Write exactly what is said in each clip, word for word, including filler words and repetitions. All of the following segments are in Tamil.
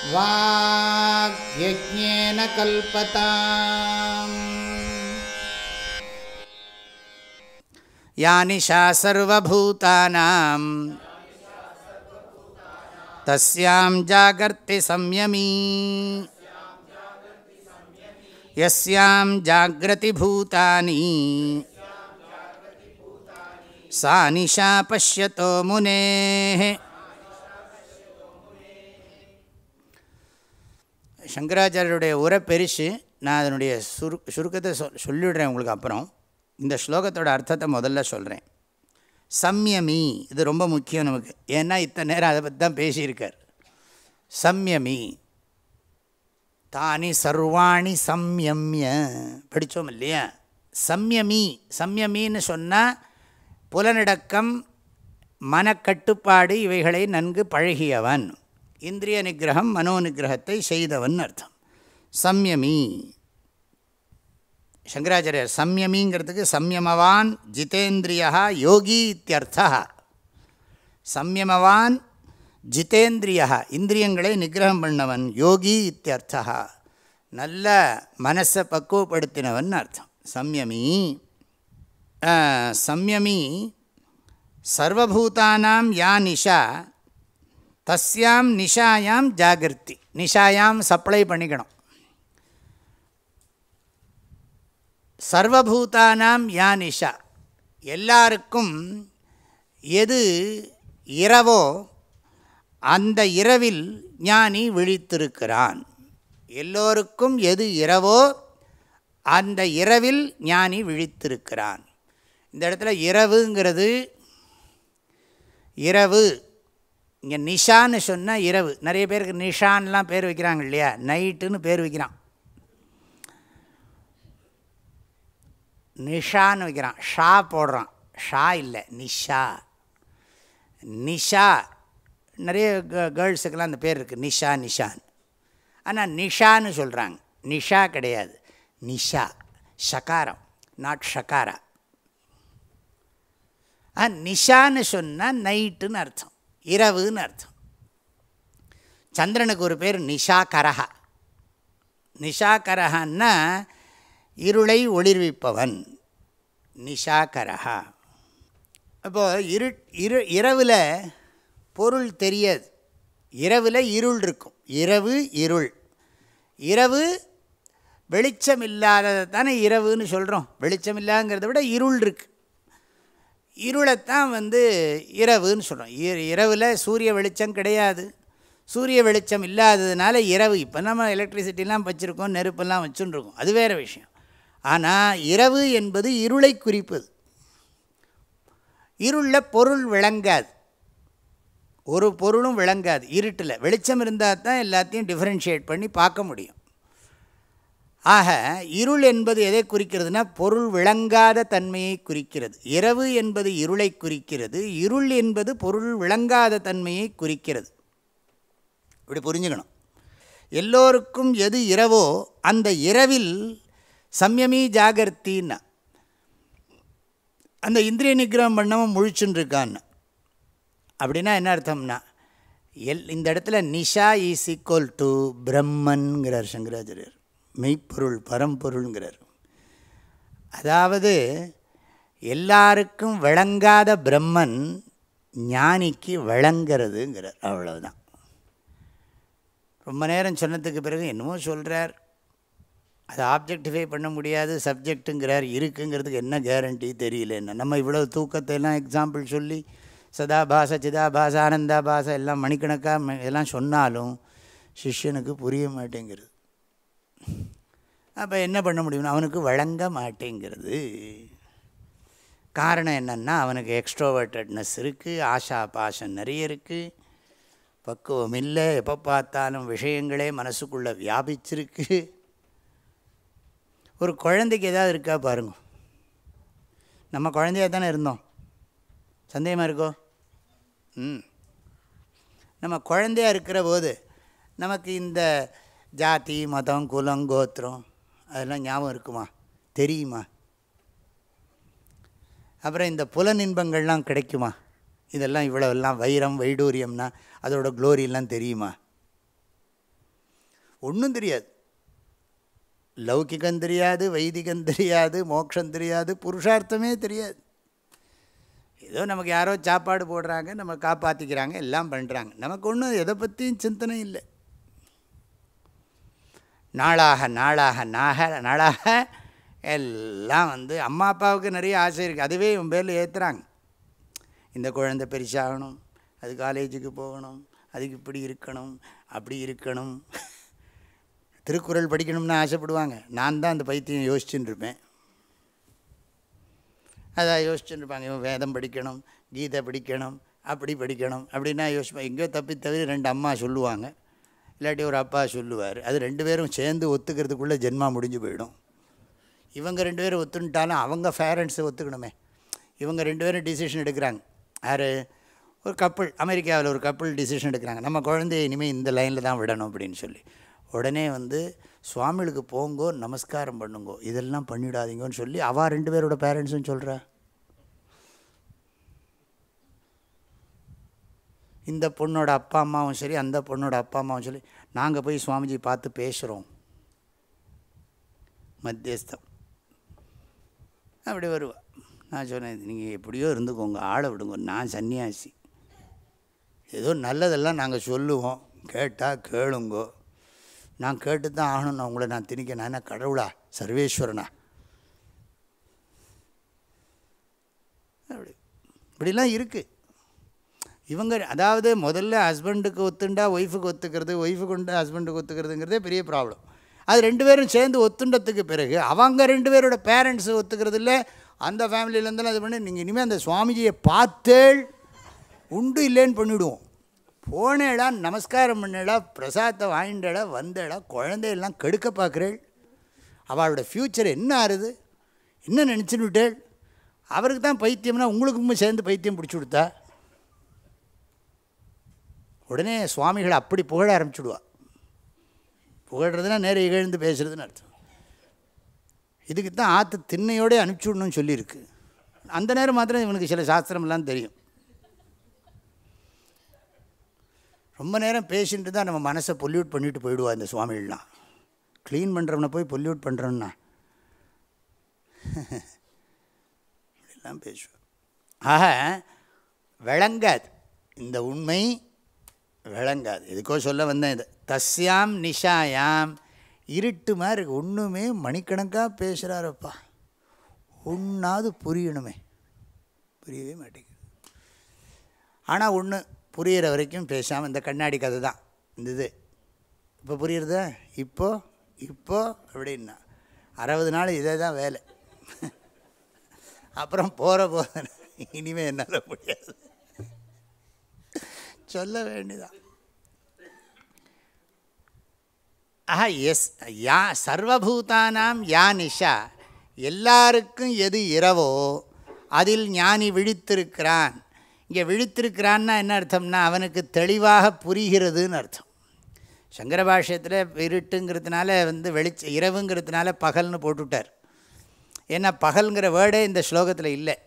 வாக்யஜ்ஞேன கல்பதாம். யா நிஷா சர்வபூதானாம் தஸ்யாம் ஜாகர்த்தி சம்யமீ யஸ்யாம் ஜாக்ரதி பூதானி சா நிஷா பஷ்யதோ முனேஹ. சங்கராச்சாரியருடைய உரை பெருசு. நான் அதனுடைய சுரு சுருக்கத்தை சொல் சொல்லிவிடுறேன் உங்களுக்கு. அப்புறம் இந்த ஸ்லோகத்தோட அர்த்தத்தை முதல்ல சொல்கிறேன். சம்யமி, இது ரொம்ப முக்கியம் நமக்கு. ஏன்னா இத்தனை நேரம் அதை பற்றி தான் பேசியிருக்கார். சம்யமி தானி சர்வாணி சம்யம்ய படித்தோம் இல்லையா? சம்யமி, சம்யமின்னு சொன்னால் புலனடக்கம், மனக்கட்டுப்பாடு, இவைகளை நன்கு பழகியவன், இந்திரிய நிகிரகம், மனோ நிகிரகத்தை செய்தவன் அர்த்தம். சம்யமி. சங்கராச்சாரியர் சம்யமிங்கிறதுக்கு சம்யமவான் ஜிதேந்திரியா யோகி இத்தியர்த்தா. சம்யமவான் ஜிதேந்திரியா, இந்திரியங்களை நிகிரகம் பண்ணவன், யோகி இத்தியர்த்தா, நல்ல மனசை பக்குவப்படுத்தினவன் அர்த்தம். சம்யமி. சம்யமி சர்வபூதானாம் யா நிஷா தஸ்யாம் நிஷாயாம் ஜாகிருத்தி. நிஷாயாம் சப்ளை பண்ணிக்கணும். சர்வபூதானாம் யா நிஷா, எல்லாருக்கும் எது இரவோ அந்த இரவில் ஞானி விழித்திருக்கிறான். எல்லோருக்கும் எது இரவோ அந்த இரவில் ஞானி விழித்திருக்கிறான். இந்த இடத்துல இரவுங்கிறது, இரவு இங்கே நிஷான்னு சொன்னால் இரவு. நிறைய பேருக்கு நிஷான்லாம் பேர் வைக்கிறாங்க இல்லையா? நைட்டுன்னு பேர் வைக்கிறான், நிஷான்னு வைக்கிறான், ஷா போடுறான். ஷா இல்லை, நிஷா. நிஷா நிறைய கேர்ள்ஸுக்கெல்லாம் அந்த பேர் இருக்குது, நிஷா நிஷான். ஆனால் நிஷான்னு சொல்கிறாங்க, நிஷா கிடையாது, நிஷா. ஷகாரம், நாட் ஷகாரா. ஆ நிஷான்னு சொன்னால் நைட்டுன்னு அர்த்தம், இரவுன்னு அர்த்தம். சந்திரனுக்கு ஒரு பேர் நிஷாகரஹா. நிஷாகரஹான்னா இருளை ஒளிர்விப்பவன், நிஷாகரஹா. அப்போது இரு இரு இரவில் பொருள் தெரியாது. இரவில் இருள் இருக்கும். இரவு இருள். இரவு வெளிச்சம் இல்லாததை தானே இரவுன்னு சொல்கிறோம். வெளிச்சம் இல்லாதங்கிறத விட இருள் இருக்குது. இருளைத்தான் வந்து இரவுன்னு சொல்கிறோம். இரவில் சூரிய வெளிச்சம் கிடையாது. சூரிய வெளிச்சம் இல்லாததுனால இரவு. இப்போ நம்ம எலக்ட்ரிசிட்டிலாம் வச்சுருக்கோம், நெருப்பெல்லாம் வச்சுன்னு இருக்கோம், அது வேறு விஷயம். ஆனால் இரவு என்பது இருளை குறிப்பது. இருளில் பொருள் விளங்காது, ஒரு பொருளும் விளங்காது. இருட்டில் வெளிச்சம் இருந்தால் தான் எல்லாத்தையும் டிஃபரென்ஷியேட் பண்ணி பார்க்க முடியும். ஆக இருள் என்பது எதை குறிக்கிறதுனா பொருள் விளங்காத தன்மையை குறிக்கிறது. இரவு என்பது இருளை குறிக்கிறது, இருள் என்பது பொருள் விளங்காத தன்மையை குறிக்கிறது. இப்படி புரிஞ்சுக்கணும். எல்லோருக்கும் எது இரவோ அந்த இரவில் சம்யமி ஜாகர்த்தின்னா, அந்த இந்திரிய நிகிரகம் பண்ணவன் முழிச்சுன்னு இருக்கான்னு. அப்படின்னா என்ன அர்த்தம்னா, எல் இந்த இடத்துல நிஷா இஸ் ஈக்குவல் டு பிரம்மன்கிறார் சங்கராச்சாரியர். மெய்ப்பொருள், பரம்பொருள்ங்கிறார். அதாவது எல்லாருக்கும் விளங்காத பிரம்மன் ஞானிக்கு விளங்கிறதுங்கிறார். அவ்வளவுதான். ரொம்ப நேரம் சொன்னதுக்கு பிறகு என்னமோ சொல்கிறார். அதை ஆப்ஜெக்டிஃபை பண்ண முடியாது, சப்ஜெக்ட்டுங்கிறார். இருக்குங்கிறதுக்கு என்ன கேரண்டி தெரியல. என்ன நம்ம இவ்வளோ தூக்கத்தை எல்லாம் எக்ஸாம்பிள் சொல்லி சதாபாச சிதாபாச ஆனந்தாபாச எல்லாம் மணிக்கணக்காக எல்லாம் சொன்னாலும் சிஷ்யனுக்கு புரிய மாட்டேங்கிறது. அப்போ என்ன பண்ண முடியும்னா அவனுக்கு வழங்க மாட்டேங்கிறது. காரணம் என்னென்னா அவனுக்கு எக்ஸ்ட்ரோவர்ட்டட்னஸ் இருக்குது, ஆஷா பாஷம் நிறைய இருக்குது, பக்குவம் இல்லை, எப்போ பார்த்தாலும் விஷயங்களே மனசுக்குள்ளே வியாபிச்சிருக்கு. ஒரு குழந்தைக்கு ஏதாவது இருக்கா பாருங்க. நம்ம குழந்தையாக தானே இருந்தோம், சந்தேகமாக இருக்கோ? ம் நம்ம குழந்தையாக இருக்கிற போது நமக்கு இந்த ஜாதி, மதம், குலம், கோத்திரம் அதெல்லாம் ஞாபகம் இருக்குமா? தெரியுமா? அப்புறம் இந்த புலன் இன்பங்கள்லாம் கிடைக்குமா? இதெல்லாம் இவ்வளோவெல்லாம் வைரம் வைடூரியம்னா அதோட க்ளோரியெல்லாம் தெரியுமா? ஒன்றும் தெரியாது. லௌகிகம் தெரியாது, வைதிகம் தெரியாது, மோட்சம் தெரியாது, புருஷார்த்தமே தெரியாது. ஏதோ நமக்கு யாரோ சாப்பாடு போடுறாங்க, நம்ம காப்பாற்றிக்கிறாங்க, எல்லாம் பண்ணுறாங்க. நமக்கு ஒன்றும் எதை பற்றியும் சிந்தனை இல்லை. நாளாக நாளாக நாக நாளாக எல்லாம் வந்து அம்மா அப்பாவுக்கு நிறைய ஆசை இருக்குது, அதுவே இவன் பேரில் ஏற்றுறாங்க. இந்த குழந்தை பெருசாகணும், அது காலேஜுக்கு போகணும், அதுக்கு இப்படி இருக்கணும், அப்படி இருக்கணும், திருக்குறள் படிக்கணும்னு ஆசைப்படுவாங்க. நான் தான் அந்த பைத்தியம் யோசிச்சுன்னு இருப்பேன். அதான் யோசிச்சுன்னு இருப்பாங்க, இவன் வேதம் படிக்கணும், கீதை படிக்கணும், அப்படி படிக்கணும் அப்படின்னா யோசிப்பேன். எங்கேயோ தப்பி தவிர ரெண்டு அம்மா சொல்லுவாங்க, இல்லாட்டி ஒரு அப்பா சொல்லுவார். அது ரெண்டு பேரும் சேர்ந்து ஒத்துக்கிறதுக்குள்ளே ஜென்மா முடிஞ்சு போயிடும். இவங்க ரெண்டு பேரும் ஒத்துட்டாலும் அவங்க பேரண்ட்ஸை ஒத்துக்கணுமே. இவங்க ரெண்டு பேரும் டிசிஷன் எடுக்கிறாங்க. யார்? ஒரு கப்புள், அமெரிக்காவில் ஒரு கப்புள் டிசிஷன் எடுக்கிறாங்க, நம்ம குழந்தைய இனிமேல் இந்த லைனில் தான் விடணும் அப்படின்னு சொல்லி. உடனே வந்து சுவாமிகளுக்கு போங்கோ, நமஸ்காரம் பண்ணுங்கோ, இதெல்லாம் பண்ணிவிடாதீங்கன்னு சொல்லி அவள் ரெண்டு பேரோட பேரண்ட்ஸும் சொல்கிறா. இந்த பொண்ணோட அப்பா அம்மாவும் சரி, அந்த பொண்ணோட அப்பா அம்மாவும் சரி, நாங்கள் போய் சுவாமிஜி பார்த்து பேசுகிறோம், மத்தியஸ்தம் அப்படி வருவா. நான் சொன்னேன், நீங்கள் எப்படியோ இருந்துக்கோங்க, ஆளை விடுங்க, நான் சன்னியாசி, ஏதோ நல்லதெல்லாம் நாங்கள் சொல்லுவோம், கேட்டால் கேளுங்கோ, நான் கேட்டு தான் ஆகணும், நான் உங்களை நான் திணிக்க, நான் என்ன கடவுளா, சர்வேஸ்வரனா? அப்படி இப்படிலாம் இருக்குது. இவங்க அதாவது முதல்ல ஹஸ்பண்டுக்கு ஒத்துண்டா ஒய்ஃபுக்கு ஒத்துக்கிறது, ஒய்ஃபுக்கு உண்டா ஹஸ்பண்டுக்கு ஒத்துக்கிறதுங்கிறதே பெரிய ப்ராப்ளம். அது ரெண்டு பேரும் சேர்ந்து ஒத்துண்டத்துக்கு பிறகு அவங்க ரெண்டு பேரோட பேரண்ட்ஸு ஒத்துக்கிறது இல்லை, அந்த ஃபேமிலியிலேருந்தாலும் அது பண்ணி நீங்கள் இனிமேல் அந்த சுவாமிஜியை பார்த்தேள் உண்டு இல்லைன்னு பண்ணிவிடுவோம். போனேடா, நமஸ்காரம் பண்ணேடா, பிரசாதத்தை வாங்கிண்டேடா, வந்தேடா, குழந்தையெல்லாம் கெடுக்க பார்க்குறேள், அவளோட ஃப்யூச்சர் என்ன ஆறுது, என்ன நினச்சின்னு விட்டேள், அவருக்கு தான் பைத்தியம்னா உங்களுக்கும் சேர்ந்து பைத்தியம் பிடிச்சி கொடுத்தா. உடனே சுவாமிகளை அப்படி புகழ ஆரம்பிச்சுடுவா. புகழ்றதுனா நேர இகழ்ந்து பேசுறதுன்னு அர்த்தம். இதுக்கு தான் ஆற்று திண்ணையோடய அனுப்பிச்சி விடணும்னு சொல்லியிருக்கு. அந்த நேரம் மாத்திரம் இவனுக்கு சில சாஸ்திரமெல்லாம் தெரியும். ரொம்ப நேரம் பேசிட்டு தான் நம்ம மனசை பொல்யூட் பண்ணிட்டு போயிடுவா இந்த சுவாமிகள்லாம். க்ளீன் பண்ணுறவனை போய் பொல்யூட் பண்ணுறோன்னா இப்படிலாம் பேசுவேன். ஆக விளங்காது, இந்த உண்மை விளங்காது. எதுக்கோ சொல்ல வந்தேன் இது. தஸ்யாம் நிஷாயாம், இருட்டு மாதிரி இருக்கு, ஒன்றுமே மணிக்கணக்காக பேசுகிறாரப்பா, ஒன்றாவது புரியணுமே, புரியவே மாட்டேங்குது. ஆனால் ஒன்று புரிகிற வரைக்கும் பேசாமல் இந்த கண்ணாடி கதை தான் இந்த இது. இப்போ புரியுறதா? இப்போ இப்போ அப்படின்னா அறுபது நாள் இதே தான் வேலை. அப்புறம் போகிற போத இனிமேல் என்னால் முடியாது, சொல்ல வேண்டியதான். ஆஹா, எஸ் யா சர்வபூதானாம் யா நிஷா, எல்லாருக்கும் எது இரவோ அதில் ஞானி விழித்திருக்கிறான். இங்கே விழித்திருக்கிறான்னா என்ன அர்த்தம்னா அவனுக்கு தெளிவாக புரிகிறதுன்னு அர்த்தம். சங்கர பாஷ்யத்தில் இருட்டுங்கிறதுனால வந்து வெளிச்ச இரவுங்கிறதுனால பகல்னு போட்டுவிட்டார். ஏன்னா பகல்ங்கிற வேர்டே இந்த ஸ்லோகத்தில் இல்லை.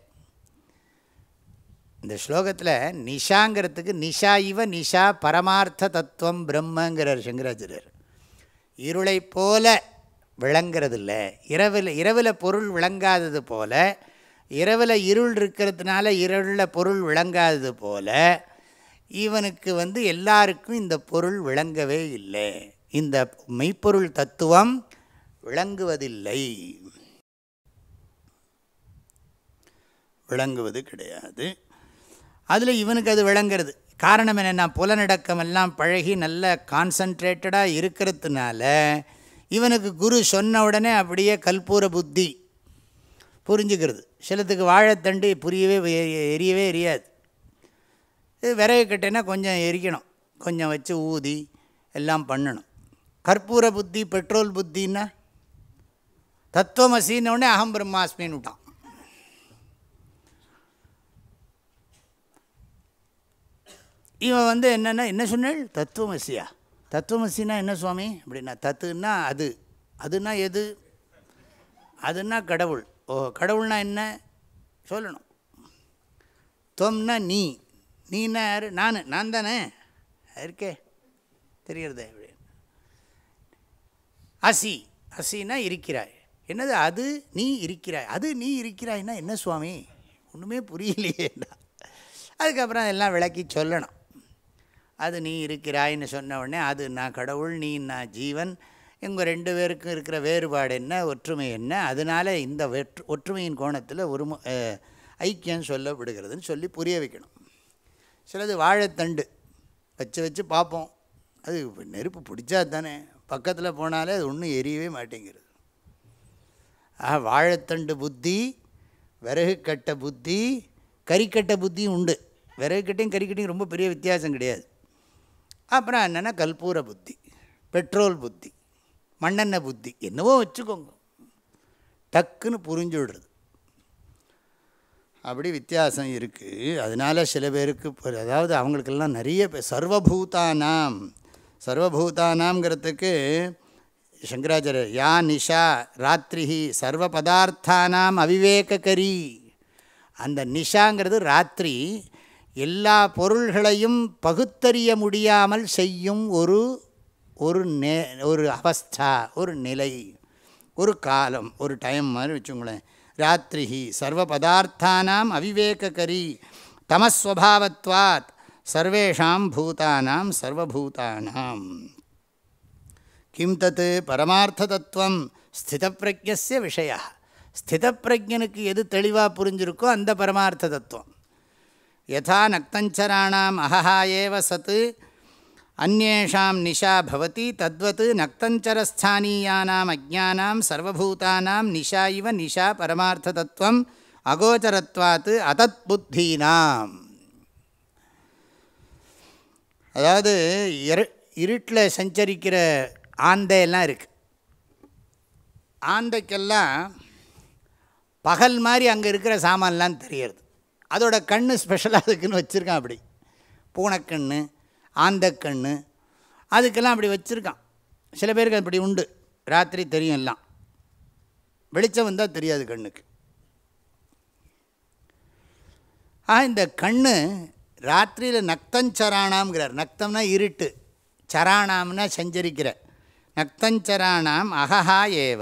இந்த ஸ்லோகத்தில் நிஷாங்கிறதுக்கு நிஷா இவ நிஷா பரமார்த்த தத்துவம் பிரம்மங்கிறார் சங்கராச்சாரியர். இருளை போல விளங்கிறதில்ல, இரவில் இரவில் பொருள் விளங்காதது போல, இரவில் இருள் இருக்கிறதுனால இருளில் பொருள் விளங்காதது போல இவனுக்கு வந்து எல்லாருக்கும் இந்த பொருள் விளங்கவே இல்லை, இந்த மெய்ப்பொருள் தத்துவம் விளங்குவதில்லை, விளங்குவது கிடையாது. அதில் இவனுக்கு அது விளங்கிறது. காரணம் என்னென்னா புலனடக்கம் எல்லாம் பழகி நல்ல கான்சன்ட்ரேட்டடாக இருக்கிறதுனால இவனுக்கு குரு சொன்ன உடனே அப்படியே கல்பூர புத்தி புரிஞ்சுக்கிறது. சிலத்துக்கு வாழைத்தண்டு புரியவே எரியவே எரியாது. இது விறகு கட்டைனா கொஞ்சம் எரிக்கணும், கொஞ்சம் வச்சு ஊதி எல்லாம் பண்ணணும். கற்பூர புத்தி பெட்ரோல் புத்தின்னா தத்துவமசின்ன உடனே அகம் பிரம்மாஸ்மின்னு விட்டான். இவன் வந்து என்னென்னா என்ன சொன்னாள், தத்துவமசியா, தத்துவமசினா என்ன சுவாமி அப்படின்னா, தத்துன்னா அது, அதுனா எது, அதுனா கடவுள். ஓ கடவுள்னா என்ன சொல்லணும். தொம்னா நீ, நீனா யார், நான், நான் தானே இருக்கே தெரிகிறதே. அப்படி அசி, அசின்னா இருக்கிறாய். என்னது அது நீ இருக்கிறாய், அது நீ இருக்கிறாய்னா என்ன சுவாமி ஒன்றுமே புரியலையேண்டா. அதுக்கப்புறம் எல்லாம் விளக்கி சொல்லணும். அது நீ இருக்கிறாயின்னு சொன்ன உடனே அது நான் கடவுள், நீ நான் ஜீவன், எங்கள் ரெண்டு பேருக்கும் இருக்கிற வேறுபாடு என்ன, ஒற்றுமை என்ன, அதனால் இந்த வெற்று ஒற்றுமையின் கோணத்தில் ஒரு ஐக்கியம் சொல்லப்படுகிறதுன்னு சொல்லி புரிய வைக்கணும். சிலது வாழைத்தண்டு வச்சு வச்சு பார்ப்போம், அது நெருப்பு பிடிச்சா தானே, பக்கத்தில் போனாலே அது ஒன்றும் எரியவே மாட்டேங்கிறது. ஆக வாழைத்தண்டு புத்தி, விறகு கட்ட புத்தி, கறிக்கட்டை புத்தியும் உண்டு. விறகு கட்டையும் கறிக்கட்டையும் ரொம்ப பெரிய வித்தியாசம் கிடையாது. அப்புறம் என்னென்னா கற்பூர புத்தி, பெட்ரோல் புத்தி, மண்ணெண்ணெய் புத்தி, என்னவோ வச்சுக்கோங்க, டக்குன்னு புரிஞ்சு விடுறது. அப்படி வித்தியாசம் இருக்குது. அதனால் சில பேருக்கு, அதாவது அவங்களுக்கெல்லாம் நிறைய பேர் சர்வபூதானாம், சர்வபூதானாம்ங்கிறதுக்கு சங்கராச்சாரியர் யா நிஷா ராத்திரிஹி சர்வ பதார்த்தானாம் அவிவேகரி. அந்த நிஷாங்கிறது ராத்திரி, எல்லா பொருள்களையும் பகுத்தறிய முடியாமல் செய்யும் ஒரு ஒரு நே ஒரு அவஸ்தா, ஒரு நிலை, ஒரு காலம், ஒரு டைம் மாதிரி வச்சுங்களேன். ராத்திரிஹி சர்வ பதார்த்தானாம் அவிவேகரி தமஸ்வபாவத்வாத் சர்வேஷாம் பூதானாம் சர்வபூதானாம். கிம் தத் பரமார்த்த தத்துவம் ஸ்திதப்பிரஜ்ஞஸ்ய விஷயா. ஸ்திதப்பிரஜனுக்கு எது தெளிவாக புரிஞ்சிருக்கோ அந்த பரமார்த்த தத்துவம். யதா நக்தஞ்சராணாம் அஹஹா ஏவ சத் அந்யேஷாம் நிஷா பவதி தத்வத் நக்தஞ்சரஸ்தானீயானாம் அஜ்ஞானாம் சர்வபூதானாம் நிஷா இவ நிஷா பரமார்த்த தத்துவம் அகோச்சரத்வாத் அதத் புத்தீனாம். அதாவது இரு இருட்டில் சஞ்சரிக்கிற ஆந்தையெல்லாம் இருக்குது. ஆந்தைக்கெல்லாம் பகல் மாதிரி அங்கே இருக்கிற சாமான்லாம் தெரியறது. அதோட கண்ணு ஸ்பெஷலாக அதுக்குன்னு வச்சுருக்கான். அப்படி பூனைக்கண்ணு, ஆந்தக்கண்ணு, அதுக்கெல்லாம் அப்படி வச்சுருக்கான். சில பேருக்கு அப்படி உண்டு. ராத்திரி தெரியும், எல்லாம் வெளிச்சம் வந்தால் தெரியாது கண்ணுக்கு. ஆ இந்த கண்ணு ராத்திரியில் நக்தஞ்சராணாம்ங்கிறார். நக்தம்னா இருட்டு, சராணாம்னா சஞ்சரிக்கிற. நக்தஞ்சராணாம் அஹஹா ஏவ,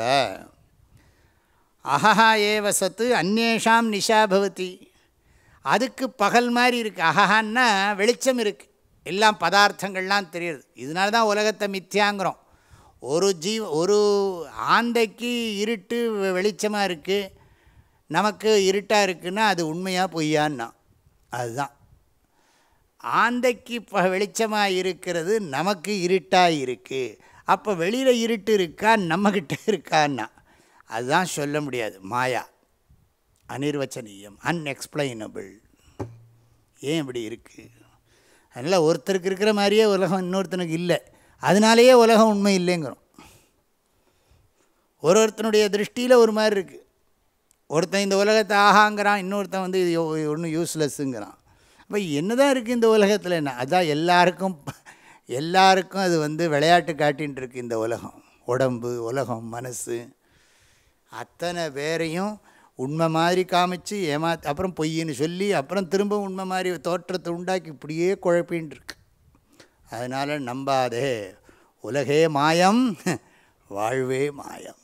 அஹஹா ஏவ சத்து அந்நேஷாம் நிஷா பவதி. அதுக்கு பகல் மாதிரி இருக்குது. அஹஹான்னா வெளிச்சம் இருக்குது, எல்லாம் பதார்த்தங்கள்லாம் தெரியுது. இதனால தான் உலகத்தை மித்தியாங்கிறோம். ஒரு ஜீவ ஒரு ஆந்தைக்கு இருட்டு வெளிச்சமாக இருக்குது, நமக்கு இருட்டாக இருக்குன்னா அது உண்மையாக பொய்யான்னா அதுதான். ஆந்தைக்கு இப்போ வெளிச்சமாக இருக்கிறது, நமக்கு இருட்டாக இருக்குது. அப்போ வெளியில் இருட்டு இருக்கா, நம்மக்கிட்ட இருக்கான்னா அதுதான் சொல்ல முடியாது. மாயா, அனிர்வச்சனீயம், அன்எக்ஸ்பிளைனபிள். ஏன் இப்படி இருக்குது? அதனால் ஒருத்தருக்கு இருக்கிற மாதிரியே உலகம் இன்னொருத்தனுக்கு இல்லை. அதனாலேயே உலகம் உண்மை இல்லைங்கிறோம். ஒரு ஒருத்தனுடைய திருஷ்டியில் ஒரு மாதிரி இருக்குது. ஒருத்தன் இந்த உலகத்தை ஆகாங்கிறான், இன்னொருத்தன் வந்து இது ஒன்றும் யூஸ்லெஸ்ஸுங்கிறான். அப்போ என்ன தான் இருக்குது இந்த உலகத்தில்? என்ன அதுதான் எல்லாருக்கும் எல்லாருக்கும் அது வந்து விளையாட்டு காட்டின்னு இருக்குது இந்த உலகம். உடம்பு, உலகம், மனசு, அத்தனை பேரையும் உண்மை மாதிரி காமிச்சு ஏமா, அப்புறம் பொய்ன்னு சொல்லி, அப்புறம் திரும்ப உண்மை மாதிரி தோற்றத்தை உண்டாக்கி இப்படியே குழப்பின்னு இருக்கு. அதனால் நம்பாதே, உலகே மாயம், வாழ்வே மாயம்.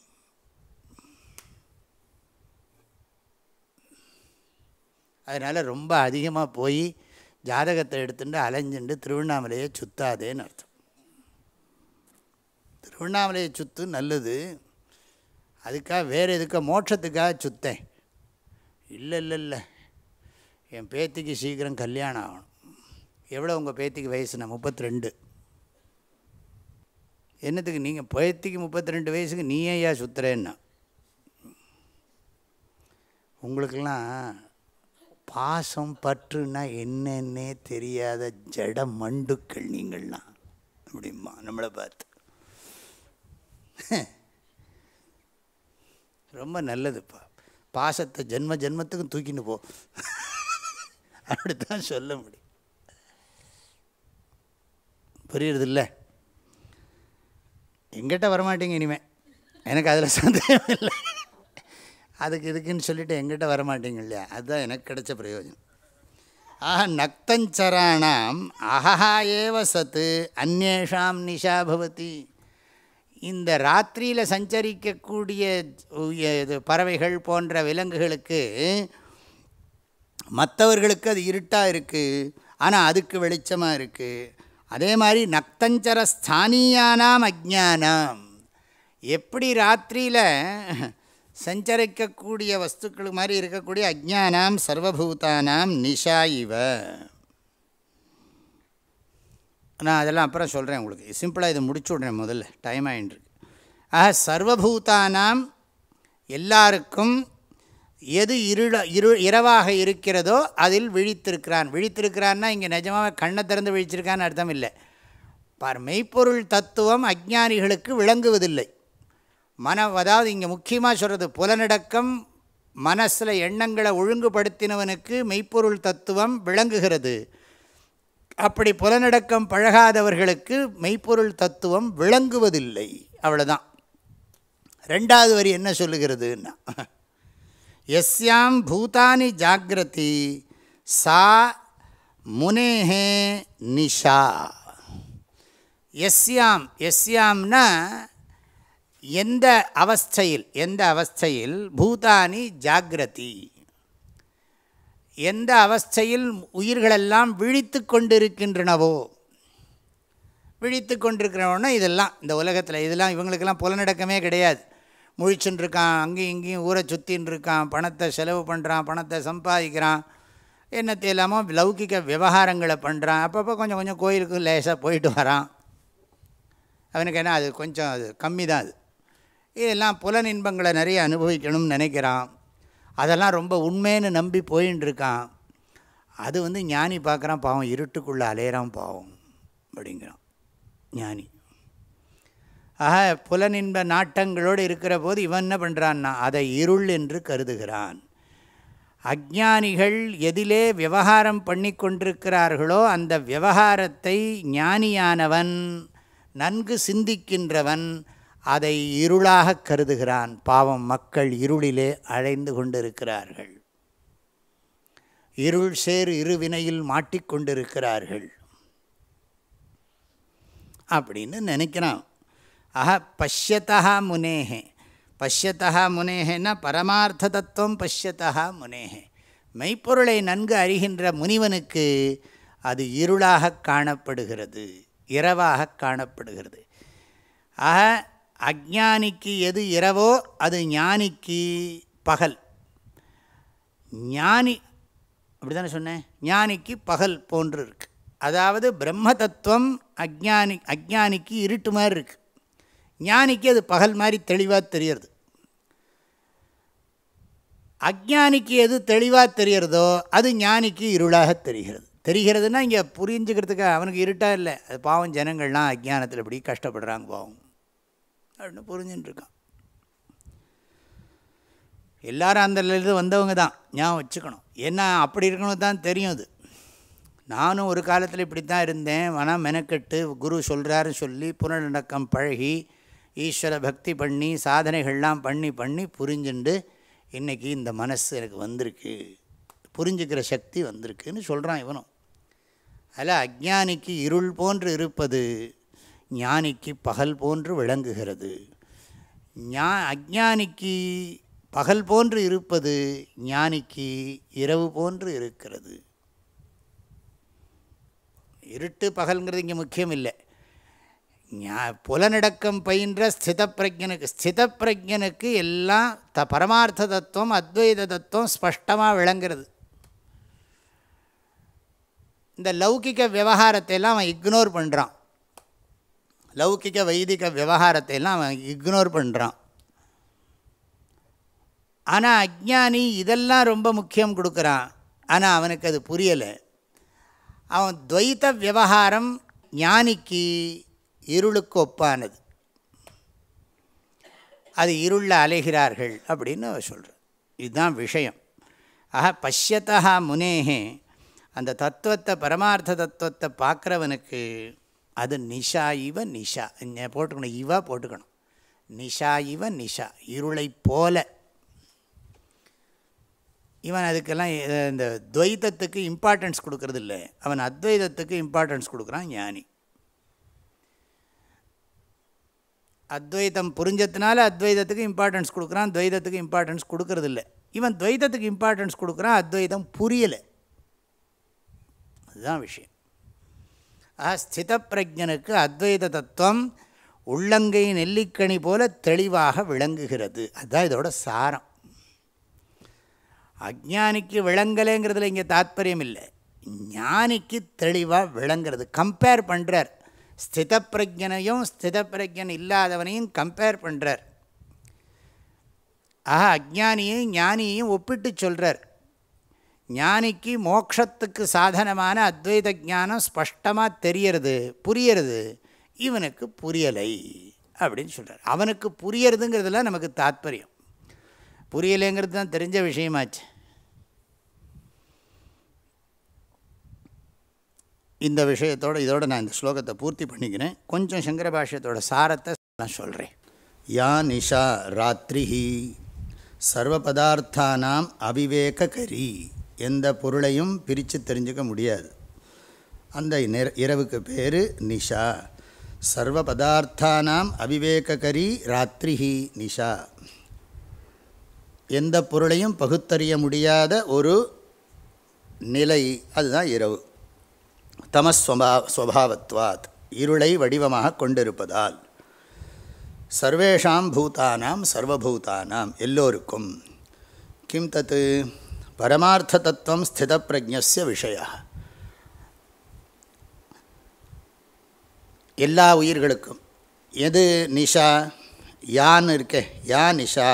அதனால் ரொம்ப அதிகமாக போய் ஜாதகத்தை எடுத்துட்டு அலைஞ்சுண்டு திருவண்ணாமலையை சுத்தாதேன்னு அர்த்தம். திருவண்ணாமலையை சுத்து நல்லது, அதுக்காக வேறு எதுக்காக மோட்சத்துக்காக சுத்தேன் இல்லை இல்லை இல்லை. என் பேத்திக்கு சீக்கிரம் கல்யாணம் ஆகணும். எவ்வளோ உங்கள் பேத்திக்கு வயசுனா? முப்பத்தி ரெண்டு. என்னத்துக்கு நீங்கள் பேத்திக்கு முப்பத்தி ரெண்டு வயசுக்கு நீ ஏன் சுத்துறேன்னா? உங்களுக்கெல்லாம் பாசம் பற்றுன்னா என்னன்னே தெரியாத ஜட மண்டுக்கள் நீங்கள்லாம் அப்படிமா நம்மளை பார்த்து. ரொம்ப நல்லதுப்பா, பாசத்தை ஜென்ம ஜென்மத்துக்கும் தூக்கின்னு போ, அப்படித்தான் சொல்ல முடியும். புரியுறதில்ல? எங்கிட்ட வரமாட்டீங்க இனிமேல், எனக்கு அதில் சந்தேகம் இல்லை. அதுக்கு இதுக்குன்னு சொல்லிவிட்டு எங்கிட்ட வரமாட்டீங்க இல்லையா? அதுதான் எனக்கு கிடைச்ச பிரயோஜனம். ஆஹா நக்தஞ்சராணாம் அஹஹா ஏவ சத்து அந்நேஷாம் நிஷா பவதி. இந்த ராத்திரியில் சஞ்சரிக்கக்கூடிய இது பறவைகள் போன்ற விலங்குகளுக்கு மற்றவர்களுக்கு அது இருட்டாக இருக்குது, ஆனால் அதுக்கு வெளிச்சமாக இருக்குது. அதே மாதிரி நக்தஞ்சர ஸ்தானியானாம் அஜ்ஞானம், எப்படி ராத்திரியில் சஞ்சரிக்கக்கூடிய வஸ்துக்கள் மாதிரி இருக்கக்கூடிய அஜ்ஞானம் சர்வபூதானாம் நிஷா இவ. நான் அதெல்லாம் அப்புறம் சொல்கிறேன் உங்களுக்கு, சிம்பிளாக இதை முடிச்சு விட்றேன், முதல்ல டைம் ஆகிட்டுருக்கு. ஆக சர்வபூதானாம் எல்லாருக்கும் எது இருள இரு இரவாக இருக்கிறதோ அதில் விழித்திருக்கிறான். விழித்திருக்கிறான்னா இங்கே நிஜமாக கண்ணை திறந்து விழிச்சிருக்கான்னு அர்த்தம் இல்லை. பார், மெய்ப்பொருள் தத்துவம் அஞ்ஞானிகளுக்கு விளங்குவதில்லை. மன அதாவது இங்கே முக்கியமாக சொல்கிறது புலனடக்கம், மனசில் எண்ணங்களை ஒழுங்குபடுத்தினவனுக்கு மெய்ப்பொருள் தத்துவம் விளங்குகிறது. அப்படி புலனடக்கம் பழகாதவர்களுக்கு மெய்ப்பொருள் தத்துவம் விளங்குவதில்லை. அவ்வளோதான். ரெண்டாவது வரி என்ன சொல்லுகிறதுன்னா, யஸ்யாம் பூதானி ஜாக்ரதி சா முனேஹே நிஷா. யஸ்யாம், யஸ்யாம்னா எந்த அவஸ்தையில், எந்த அவஸ்தையில் பூதானி ஜாக்ரதி, எந்த அவஸ்தையில் உயிர்களெல்லாம் விழித்து கொண்டிருக்கின்றனவோ. விழித்து கொண்டிருக்கிறவனா இதெல்லாம் இந்த உலகத்தில் இதெல்லாம் இவங்களுக்கெல்லாம் புலனடக்கமே கிடையாது. முழிச்சுன்னு இருக்கான், அங்கேயும் இங்கேயும் ஊரை சுற்றின்னு இருக்கான், பணத்தை செலவு பண்ணுறான், பணத்தை சம்பாதிக்கிறான், என்னத்தை இல்லாமல் லௌகிக விவகாரங்களை பண்ணுறான். அப்பப்போ கொஞ்சம் கொஞ்சம் கோயிலுக்கு லேசாக போயிட்டு வரான். அவனுக்கு என்ன அது கொஞ்சம் அது கம்மி தான். அது இதெல்லாம் புலன் இன்பங்களை நிறைய அனுபவிக்கணும்னு நினைக்கிறான். அதெல்லாம் ரொம்ப உண்மைன்னு நம்பி போயின்னு இருக்கான். அது வந்து ஞானி பார்க்குறான், பாவம் இருட்டுக்குள்ளே அலையிறான் பாவம் அப்படிங்கிறான் ஞானி. ஆக புலனின்ப நாட்டங்களோடு இருக்கிற போது இவன் என்ன பண்ணுறான்னா அதை இருள் என்று கருதுகிறான். அஞ்ஞானிகள் எதிலே விவகாரம் பண்ணி கொண்டிருக்கிறார்களோ அந்த விவகாரத்தை ஞானியானவன், நன்கு சிந்திக்கின்றவன் அதை இருளாக கருதுகிறான். பாவம், மக்கள் இருளிலே அழைந்து கொண்டிருக்கிறார்கள், இருள் சேர் இருவினையில் மாட்டிக்கொண்டிருக்கிறார்கள் அப்படின்னு நினைக்கிறான். ஆஹ பஷ்யதா முனேஹே, பஷ்யதா முனேஹேன்னா பரமார்த்த தத்துவம் பஷ்யதா முனேஹே, மெய்ப்பொருளை நன்கு அறிகின்ற முனிவனுக்கு அது இருளாக காணப்படுகிறது, இரவாக காணப்படுகிறது. ஆக அஞ்ஞானிக்கு எது இரவோ அது ஞானிக்கு பகல். ஞானி அப்படி தானே சொன்னேன், ஞானிக்கு பகல் போன்று இருக்குது. அதாவது பிரம்ம தத்துவம் அஜ்ஞானி அஜ்ஞானிக்கு இருட்டு மாதிரி இருக்குது, ஞானிக்கு அது பகல் மாதிரி தெளிவாக தெரிகிறது. அஜ்ஞானிக்கு எது தெளிவாக தெரிகிறதோ அது ஞானிக்கு இருளாக தெரிகிறது. தெரிகிறதுனா இங்கே புரிஞ்சுக்கிறதுக்கு அவனுக்கு இருட்டாக இல்லை, அது பாவம் ஜனங்கள்லாம் அஜ்ஞானத்தில் இப்படி கஷ்டப்படுறாங்க பாவம் அப்படின்னு புரிஞ்சுட்டுருக்கான். எல்லாரும் அந்த இது வந்தவங்க தான் ஞாபகம் வச்சுக்கணும். ஏன்னா அப்படி இருக்கணும் தான் தெரியும். அது நானும் ஒரு காலத்தில் இப்படி தான் இருந்தேன். மனம் மெனக்கெட்டு குரு சொல்கிறாருன்னு சொல்லி புனர்நடக்கம் பழகி ஈஸ்வர பக்தி பண்ணி சாதனைகள்லாம் பண்ணி பண்ணி புரிஞ்சுண்டு இன்றைக்கி இந்த மனசு எனக்கு வந்திருக்கு, புரிஞ்சுக்கிற சக்தி வந்திருக்குன்னு சொல்கிறான் இவனும். அதில் அஞ்ஞானிக்கு இருள் போன்று இருப்பது ஞானிக்கு பகல் போன்று விளங்குகிறது. ஞா அஞ்ஞானிக்கு பகல் போன்று இருப்பது ஞானிக்கு இரவு போன்று இருக்கிறது. இருட்டு பகல்ங்கிறது இங்கே முக்கியம் இல்லை. புலனடக்கம் பயின்ற ஸ்தித பிரஜனுக்கு ஸ்தித பிரஜனுக்கு எல்லாம் த பரமார்த்த தத்துவம் அத்வைத தத்துவம் ஸ்பஷ்டமாக விளங்குறது. இந்த லௌகிக விவகாரத்தை எல்லாம் அவன் இக்னோர் பண்ணுறான். லௌகிக வைதிக விவகாரத்தை எல்லாம் அவன் இக்னோர் பண்ணுறான். ஆனால் அஞ்ஞானி இதெல்லாம் ரொம்ப முக்கியம் கொடுக்குறான். ஆனால் அவனுக்கு அது புரியலை. அவன் துவைத்த விவகாரம் ஞானிக்கு இருளுக்கு ஒப்பானது, அது இருளில் அலைகிறார்கள் அப்படின்னு அவர் சொல்கிறார். இதுதான் விஷயம். ஆக பஷ்யதா முனேஹே, அந்த தத்துவத்தை பரமார்த்த தத்துவத்தை பார்க்குறவனுக்கு அது நிஷா இவ நிஷா போட்டுக்கணும், இவா போட்டுக்கணும். நிஷா இவ நிஷா, இருளை போல. இவன் அதுக்கெல்லாம் இந்த துவைதத்துக்கு இம்பார்ட்டன்ஸ் கொடுக்கறது இல்லை, அவன் அத்வைதத்துக்கு இம்பார்ட்டன்ஸ் கொடுக்குறான் ஞானி. அத்வைதம் புரிஞ்சதுனால அத்வைதத்துக்கு இம்பார்ட்டன்ஸ் கொடுக்குறான், துவைதத்துக்கு இம்பார்ட்டன்ஸ் கொடுக்கறதில்ல. இவன் துவைதத்துக்கு இம்பார்ட்டன்ஸ் கொடுக்குறான், அத்வைதம் புரியலை. அதுதான் விஷயம். ஆஹா, ஸ்தித பிரஜனுக்கு அத்வைத தத்துவம் உள்ளங்கை நெல்லிக்கனி போல தெளிவாக விளங்குகிறது. அதுதான் இதோட சாரம். அஞ்ஞானிக்கு விளங்கலைங்கிறதுல இங்கே தாத்பரியம் இல்லை, ஞானிக்கு தெளிவாக விளங்குறது. கம்பேர் பண்ணுறார், ஸ்தித பிரஜனையும் ஸ்தித பிரஜன் இல்லாதவனையும் கம்பேர் பண்ணுறார். ஆஹா, அஞ்ஞானியையும் ஞானியையும் ஒப்பிட்டு சொல்கிறார். ஞானிக்கு மோட்சத்துக்கு சாதனமான அத்வைத ஞானம் ஸ்பஷ்டமாக தெரியறது, புரியறது. இவனுக்கு புரியலை அப்படின்னு சொல்கிறார். அவனுக்கு புரியறதுங்கிறதுல நமக்கு தாத்பரியம், புரியலைங்கிறது தான் தெரிஞ்ச விஷயமாச்சு. இந்த விஷயத்தோடு இதோடு நான் இந்த ஸ்லோகத்தை பூர்த்தி பண்ணிக்கிறேன். கொஞ்சம் சங்கர பாஷ்யத்தோட சாரத்தை நான் சொல்கிறேன். யா நிஷா ராத்திரிஹி சர்வ பதார்த்தானாம் அவிவேகரி. எந்த பொருளையும் பிரித்து தெரிஞ்சுக்க முடியாது. அந்த இரவுக்கு பேர் நிஷா. சர்வ பதார்த்தானாம் அவிவேகரி ராத்திரிஹி நிஷா. எந்த பொருளையும் பகுத்தறிய முடியாத ஒரு நிலை, அதுதான் இரவு. தமஸ்வபா ஸ்வபாவத்வாத், இருளை வடிவமாக கொண்டிருப்பதால். சர்வேஷாம் பூதானாம் சர்வபூதானாம், எல்லோருக்கும். கிம் தத் பரமார்த்த தத்துவம் ஸ்தித பிரஜ்ஞஸ்ய விஷயா. எல்லா உயிர்களுக்கும். எது நிஷா? யான்னு இருக்கே, யா நிஷா.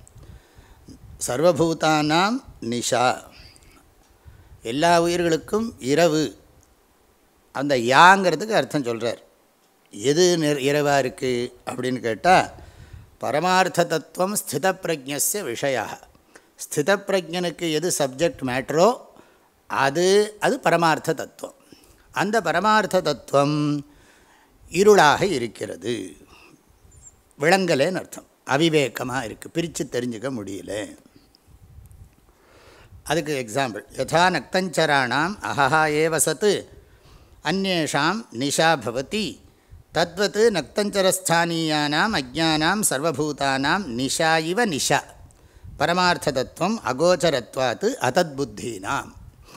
சர்வபூதானாம் நிஷா, எல்லா உயிர்களுக்கும் இரவு. அந்த யாங்கிறதுக்கு அர்த்தம் சொல்கிறார். எது இரவாக இருக்குது அப்படின்னு கேட்டால், பரமார்த்த தத்துவம் ஸ்தித பிரஜ்ஞஸ்ய விஷயா. ஸ்தித பிரஜனுக்கு எது சப்ஜெக்ட் மேட்டரோ அது அது பரமார்த்த தத்துவம். அந்த பரமார்த்த தத்துவம் இருளாக இருக்கிறது, விளங்கலேன்னு அர்த்தம். அவிவேகமாக இருக்குது, பிரித்து தெரிஞ்சுக்க முடியல. அதுக்கு எக்ஸாம்பிள், யதா நக்தஞ்சராணாம் அஹஹா ஏவ சத் அந்நேஷாம் நிஷா பவதி தத்வத் நக்தஞ்சரஸ்தானீயானாம் அஜ்ஞானாம் சர்வபூதானாம் நிஷா இவ நிஷா பரமார்த்த தத்துவம் அகோச்சரத்வாத் அதத் புத்தீனாம்.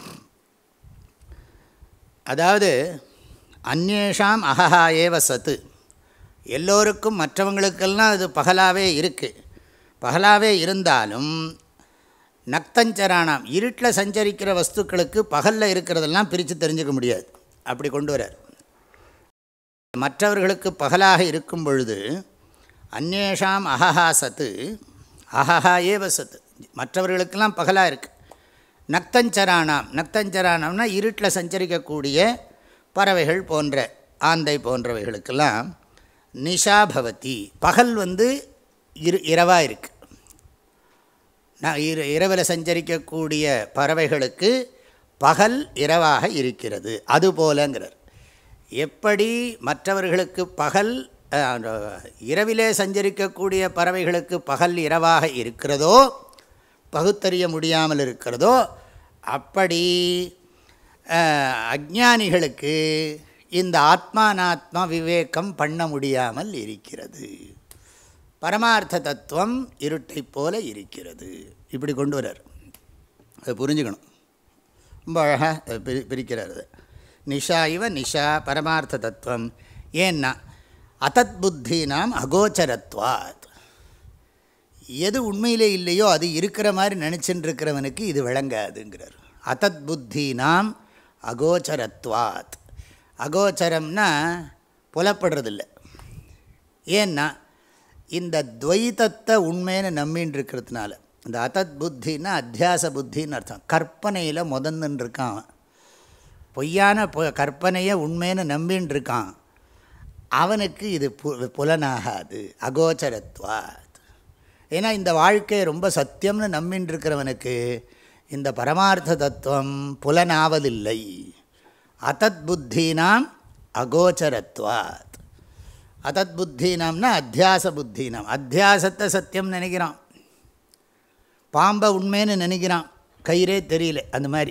அதாவது அந்நேஷாம் அஹஹா ஏவ சத், எல்லோருக்கும் மற்றவங்களுக்கெல்லாம் அது பகலாகவே இருக்குது. பகலாகவே இருந்தாலும் நக்தஞ்சரானாம், இருட்டில் சஞ்சரிக்கிற வஸ்துக்களுக்கு பகலில் இருக்கிறதெல்லாம் பிரித்து தெரிஞ்சுக்க முடியாது. அப்படி கொண்டு வரார். மற்றவர்களுக்கு பகலாக இருக்கும் பொழுது அந்நேஷாம் அஹஹா சத்து, அஹஹா ஏவ சத்து, மற்றவர்களுக்கெல்லாம் பகலாக இருக்குது. நக்தஞ்சரானாம், நக்தஞ்சரானாம்னா இருட்டில் சஞ்சரிக்கக்கூடிய பறவைகள் போன்ற ஆந்தை போன்றவைகளுக்கெல்லாம் நிஷா பவதி, பகல் வந்து இரு இரவாக இருக்குது. நான் இர இரவில் சஞ்சரிக்கக்கூடிய பறவைகளுக்கு பகல் இரவாக இருக்கிறது. அதுபோலங்கிறார். எப்படி மற்றவர்களுக்கு பகல் இரவிலே சஞ்சரிக்கக்கூடிய பறவைகளுக்கு பகல் இரவாக இருக்கிறதோ, பகுத்தறிய முடியாமல் இருக்கிறதோ, அப்படி அஞ்ஞானிகளுக்கு இந்த ஆத்மானாத்மா விவேகம் பண்ண முடியாமல் இருக்கிறது. பரமார்த்த தத்துவம் இருட்டை போல இருக்கிறது. இப்படி கொண்டு வரார். அதை புரிஞ்சுக்கணும். ரொம்ப அழகாக பிரி பிரிக்கிறார் அது. நிஷா இவ நிஷா பரமார்த்த தத்துவம். ஏன்னா அதத் புத்தினாம் அகோச்சரத்வாத், எது உண்மையிலே இல்லையோ அது இருக்கிற மாதிரி நினச்சின்னு இருக்கிறவனுக்கு இது விளங்காதுங்கிறார். அதத் புத்தினாம் அகோச்சரத்வாத். அகோச்சரம்னா புலப்படுறதில்லை. ஏன்னா இந்த துவைதத்தை உண்மைன்னு நம்பின்னு இருக்கிறதுனால. இந்த அதத் புத்தின்னா அத்தியாச புத்தின்னு அர்த்தம். கற்பனையில் முதந்துன்னு இருக்கான், பொய்யான கற்பனையை உண்மைன்னு நம்பின்னு இருக்கான், அவனுக்கு இது பு புலனாகாது. அகோச்சரத்வாத். ஏன்னா இந்த வாழ்க்கையை ரொம்ப சத்தியம்னு நம்பின்னு இருக்கிறவனுக்கு இந்த பரமார்த்த தத்துவம் புலனாவதில்லை. அதத் புத்தினாம் அகோச்சரத்வாத். அதத் புத்தினாம்னா அத்தியாச புத்தினாம். அத்தியாசத்தை சத்தியம் நினைக்கிறான், பாம்பை உண்மைன்னு நினைக்கிறான், கயிறே தெரியல, அந்த மாதிரி.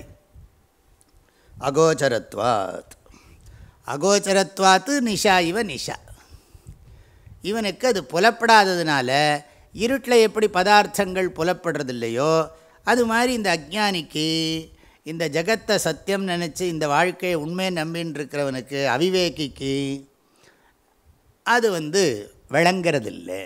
அகோச்சரத்வாத். அகோச்சரத்வாத்து நிஷா இவ நிஷா. இவனுக்கு அது புலப்படாததுனால இருட்டில் எப்படி பதார்த்தங்கள் புலப்படுறதில்லையோ அது மாதிரி இந்த அஜ்ஞானிக்கு இந்த ஜகத்தை சத்தியம் நினச்சி இந்த வாழ்க்கையை உண்மையை நம்பின்னு இருக்கிறவனுக்கு, அவிவேகிக்கு அது வந்து விளங்கிறதில்லை.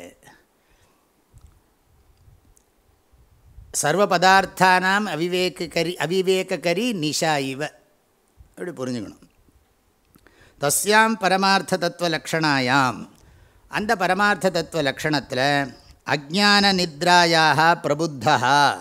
சர்வ பதார்த்தானாம் அவிவேகரி அவிவேகரி நிஷா இவ, அப்படி புரிஞ்சுக்கணும். தஸ்யாம் பரமார்த்த தத்துவ லக்ஷணாயாம், அந்த பரமார்த்த தத்துவ லக்ஷணத்தில் அஜ்ஞான நித்ராயாக பிரபுத்தா,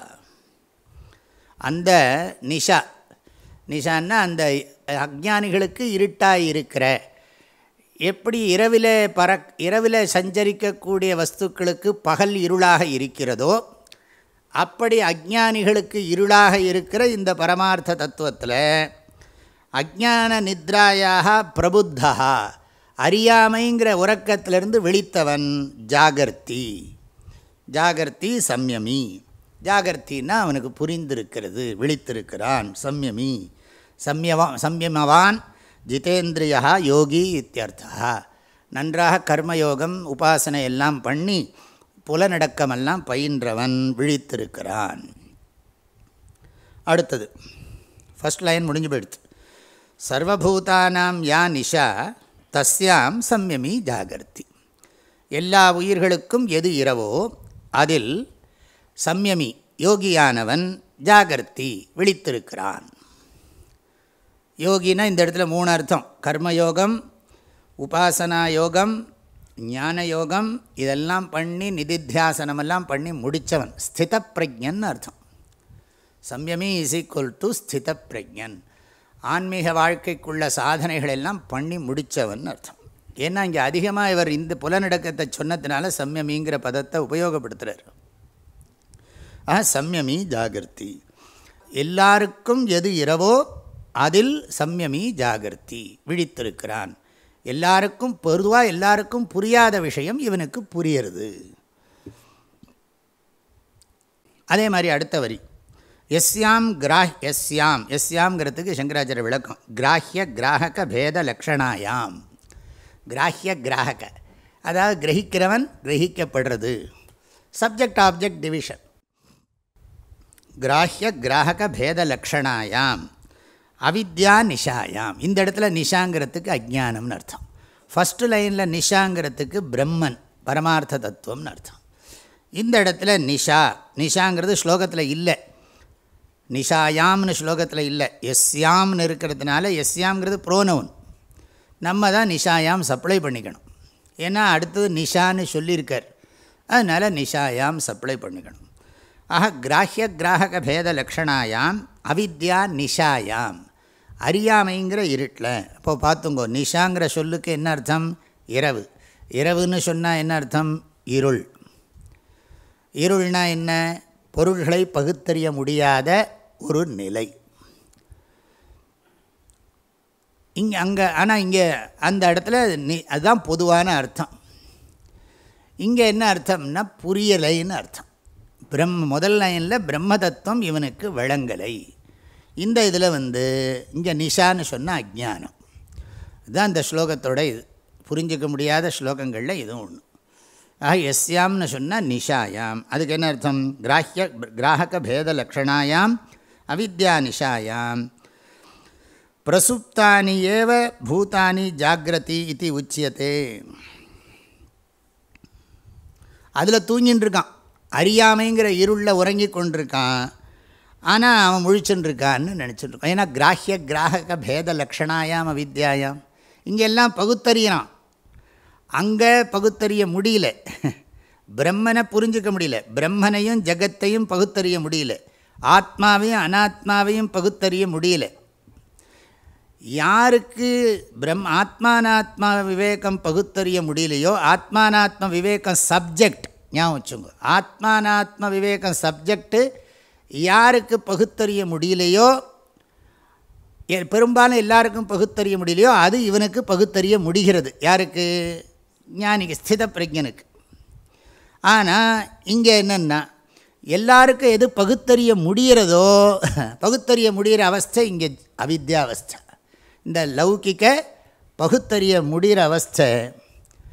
அந்த நிஷா, நிஷான்னா அந்த அஜ்ஞானிகளுக்கு இருட்டாக இருக்கிற, எப்படி இரவில் பற இரவில் சஞ்சரிக்கக்கூடிய வஸ்துக்களுக்கு பகல் இருளாக இருக்கிறதோ அப்படி அஜ்ஞானிகளுக்கு இருளாக இருக்கிற இந்த பரமார்த்த தத்துவத்தில் அஜ்ஞான நித்ராயாக பிரபுத்தா, அறியாமைங்கிற உறக்கத்திலிருந்து விழித்தவன் ஜாகர்த்தி. ஜாகர்த்தி சம்யமி, ஜாகர்த்தின்னா அவனுக்கு புரிந்திருக்கிறது, விழித்திருக்கிறான். சம்யமி சம்யவா சம்யமவான் ஜிதேந்திரியா யோகி இத்தியர்த்தா. நன்றாக கர்மயோகம் உபாசனை எல்லாம் பண்ணி புலநடக்கமெல்லாம் பயின்றவன் விழித்திருக்கிறான். அடுத்தது ஃபஸ்ட் லைன் முடிஞ்சு போயிடுது. சர்வபூதானாம் யா நிஷா தஸ்யாம் சம்யமி ஜாகர்த்தி. எல்லா உயிர்களுக்கும் எது இரவோ அதில் சம்யமி யோகியானவன் ஜாகர்த்தி விழித்திருக்கிறான். யோகினா இந்த இடத்துல மூணு அர்த்தம்: கர்மயோகம், உபாசனா யோகம், ஞான யோகம். இதெல்லாம் பண்ணி நிதித்தியாசனமெல்லாம் பண்ணி முடித்தவன் ஸ்தித பிரஜன் அர்த்தம். சம்யமி இஸ் ஈக்குவல் டு ஸ்தித பிரஜன். ஆன்மீக வாழ்க்கைக்குள்ள சாதனைகள் எல்லாம் பண்ணி முடித்தவன் அர்த்தம். ஏன்னா இங்கே அதிகமாக இவர் இந்த புலநடக்கத்தை சொன்னதுனால சம்யமிங்கிற பதத்தை உபயோகப்படுத்துகிறார். ஆஹா, சம்யமி ஜாகர்த்தி. எல்லாருக்கும் எது இரவோ அதில் சம்யமி ஜாகர்த்தி விழித்திருக்கிறான். எல்லாருக்கும் பொதுவாக எல்லாருக்கும் புரியாத விஷயம் இவனுக்கு புரியுறது. அதே மாதிரி அடுத்த வரி எஸ்யாம் கிராஹ் எஸ்யாம் எஸ்யாம்ங்கிறதுக்கு சங்கராச்சாரிய விளக்கம் கிராஹ்ய கிராஹக பேத லக்ஷணாயாம். கிராஹ்ய கிராஹக அதாவது கிரகிக்கிறவன், கிரகிக்கப்படுறது. Subject object division. கிராஹ்ய கிராஹக பேத லக்ஷணாயாம் அவித்யா நிஷாயாம். இந்த இடத்துல நிஷாங்கிறதுக்கு அஜ்ஞானம்னு அர்த்தம். ஃபஸ்ட்டு லைனில் நிஷாங்கிறதுக்கு பிரம்மன் பரமார்த்த தத்துவம்னு அர்த்தம். இந்த இடத்துல நிஷா, நிஷாங்கிறது ஸ்லோகத்தில் இல்லை, நிஷாயாம்னு ஸ்லோகத்தில் இல்லை, எஸ்யாம்னு இருக்கிறதுனால எஸ்யாம்ங்கிறது ப்ரோனவுன். நம்ம தான் நிஷாயாம் சப்ளை பண்ணிக்கணும். ஏன்னா அடுத்தது நிஷான்னு சொல்லியிருக்கார், அதனால் நிஷாயாம் சப்ளை பண்ணிக்கணும். ஆக கிராஹ்ய கிராஹக பேத லக்ஷணாயாம் அவித்யா நிஷாயாம், அறியாமைங்கிற இருட்டில். இப்போ பார்த்துங்கோ, நிஷாங்கிற சொல்லுக்கு என்ன அர்த்தம்? இரவு. இரவுன்னு சொன்னால் என்ன அர்த்தம்? இருள். இருள்னா என்ன? பொருள்களை பகுத்தறிய முடியாத ஒரு நிலை. இங்கே அங்கே ஆனால் இங்கே அந்த இடத்துல நி அதுதான் பொதுவான அர்த்தம். இங்கே என்ன அர்த்தம்னா புரியலைன்னு அர்த்தம். பிரம் முதல் லைனில் பிரம்ம தத்துவம் இவனுக்கு விளங்கலை. இந்த இதில் வந்து இங்கே நிஷான்னு சொன்னால் அஜ்ஞானம். இதுதான் இந்த ஸ்லோகத்தோட இது புரிஞ்சிக்க முடியாத ஸ்லோகங்களில் இதுவும் ஒன்று. ஆக எஸ்யாம்னு சொன்னால் நிஷாயாம். அதுக்கு என்ன அர்த்தம்? கிராஹ்ய கிராஹக பேத லக்ஷணாயாம் அவித்யா நிஷாயாம் பிரசுப்தானி ஏவ பூதானி ஜாகிரதி இது உச்சியத்தே. அதில் தூங்கின்னு இருக்கான், அறியாமைங்கிற இருளில் உறங்கி கொண்டிருக்கான். ஆனால் அவன் முழிச்சுருக்கான்னு நினச்சிட்ருக்கான். ஏன்னா கிராஹ்ய கிராஹக பேத லக்ஷணாயாம் அவித்யாயாம். இங்கெல்லாம் பகுத்தறியான், அங்கே பகுத்தறிய முடியல. பிரம்மனை புரிஞ்சிக்க முடியல, பிரம்மனையும் ஜகத்தையும் பகுத்தறிய முடியல, ஆத்மாவையும் அனாத்மாவையும் பகுத்தறிய முடியல. யாருக்கு பிரம் ஆத்மானாத்மா விவேகம் பகுத்தறிய முடியலையோ, ஆத்மானாத்ம விவேகம் சப்ஜெக்ட் ஞாபகம் வச்சுங்க. ஆத்மானாத்ம விவேகம் சப்ஜெக்டு யாருக்கு பகுத்தறிய முடியலையோ, பெரும்பாலும் எல்லாருக்கும் பகுத்தறிய முடியலையோ, அது இவனுக்கு பகுத்தறிய முடிகிறது. யாருக்கு? ஞானிக்கு, ஸ்தித பிரஜனுக்கு. ஆனால் இங்கே என்னென்னா எல்லாருக்கும் எது பகுத்தறிய முடிகிறதோ, பகுத்தறிய முடிகிற அவஸ்தை இங்கே அவித்யாவஸ்தை. இந்த லௌகிக்க பகுத்தறிய முடிகிற அவஸ்தை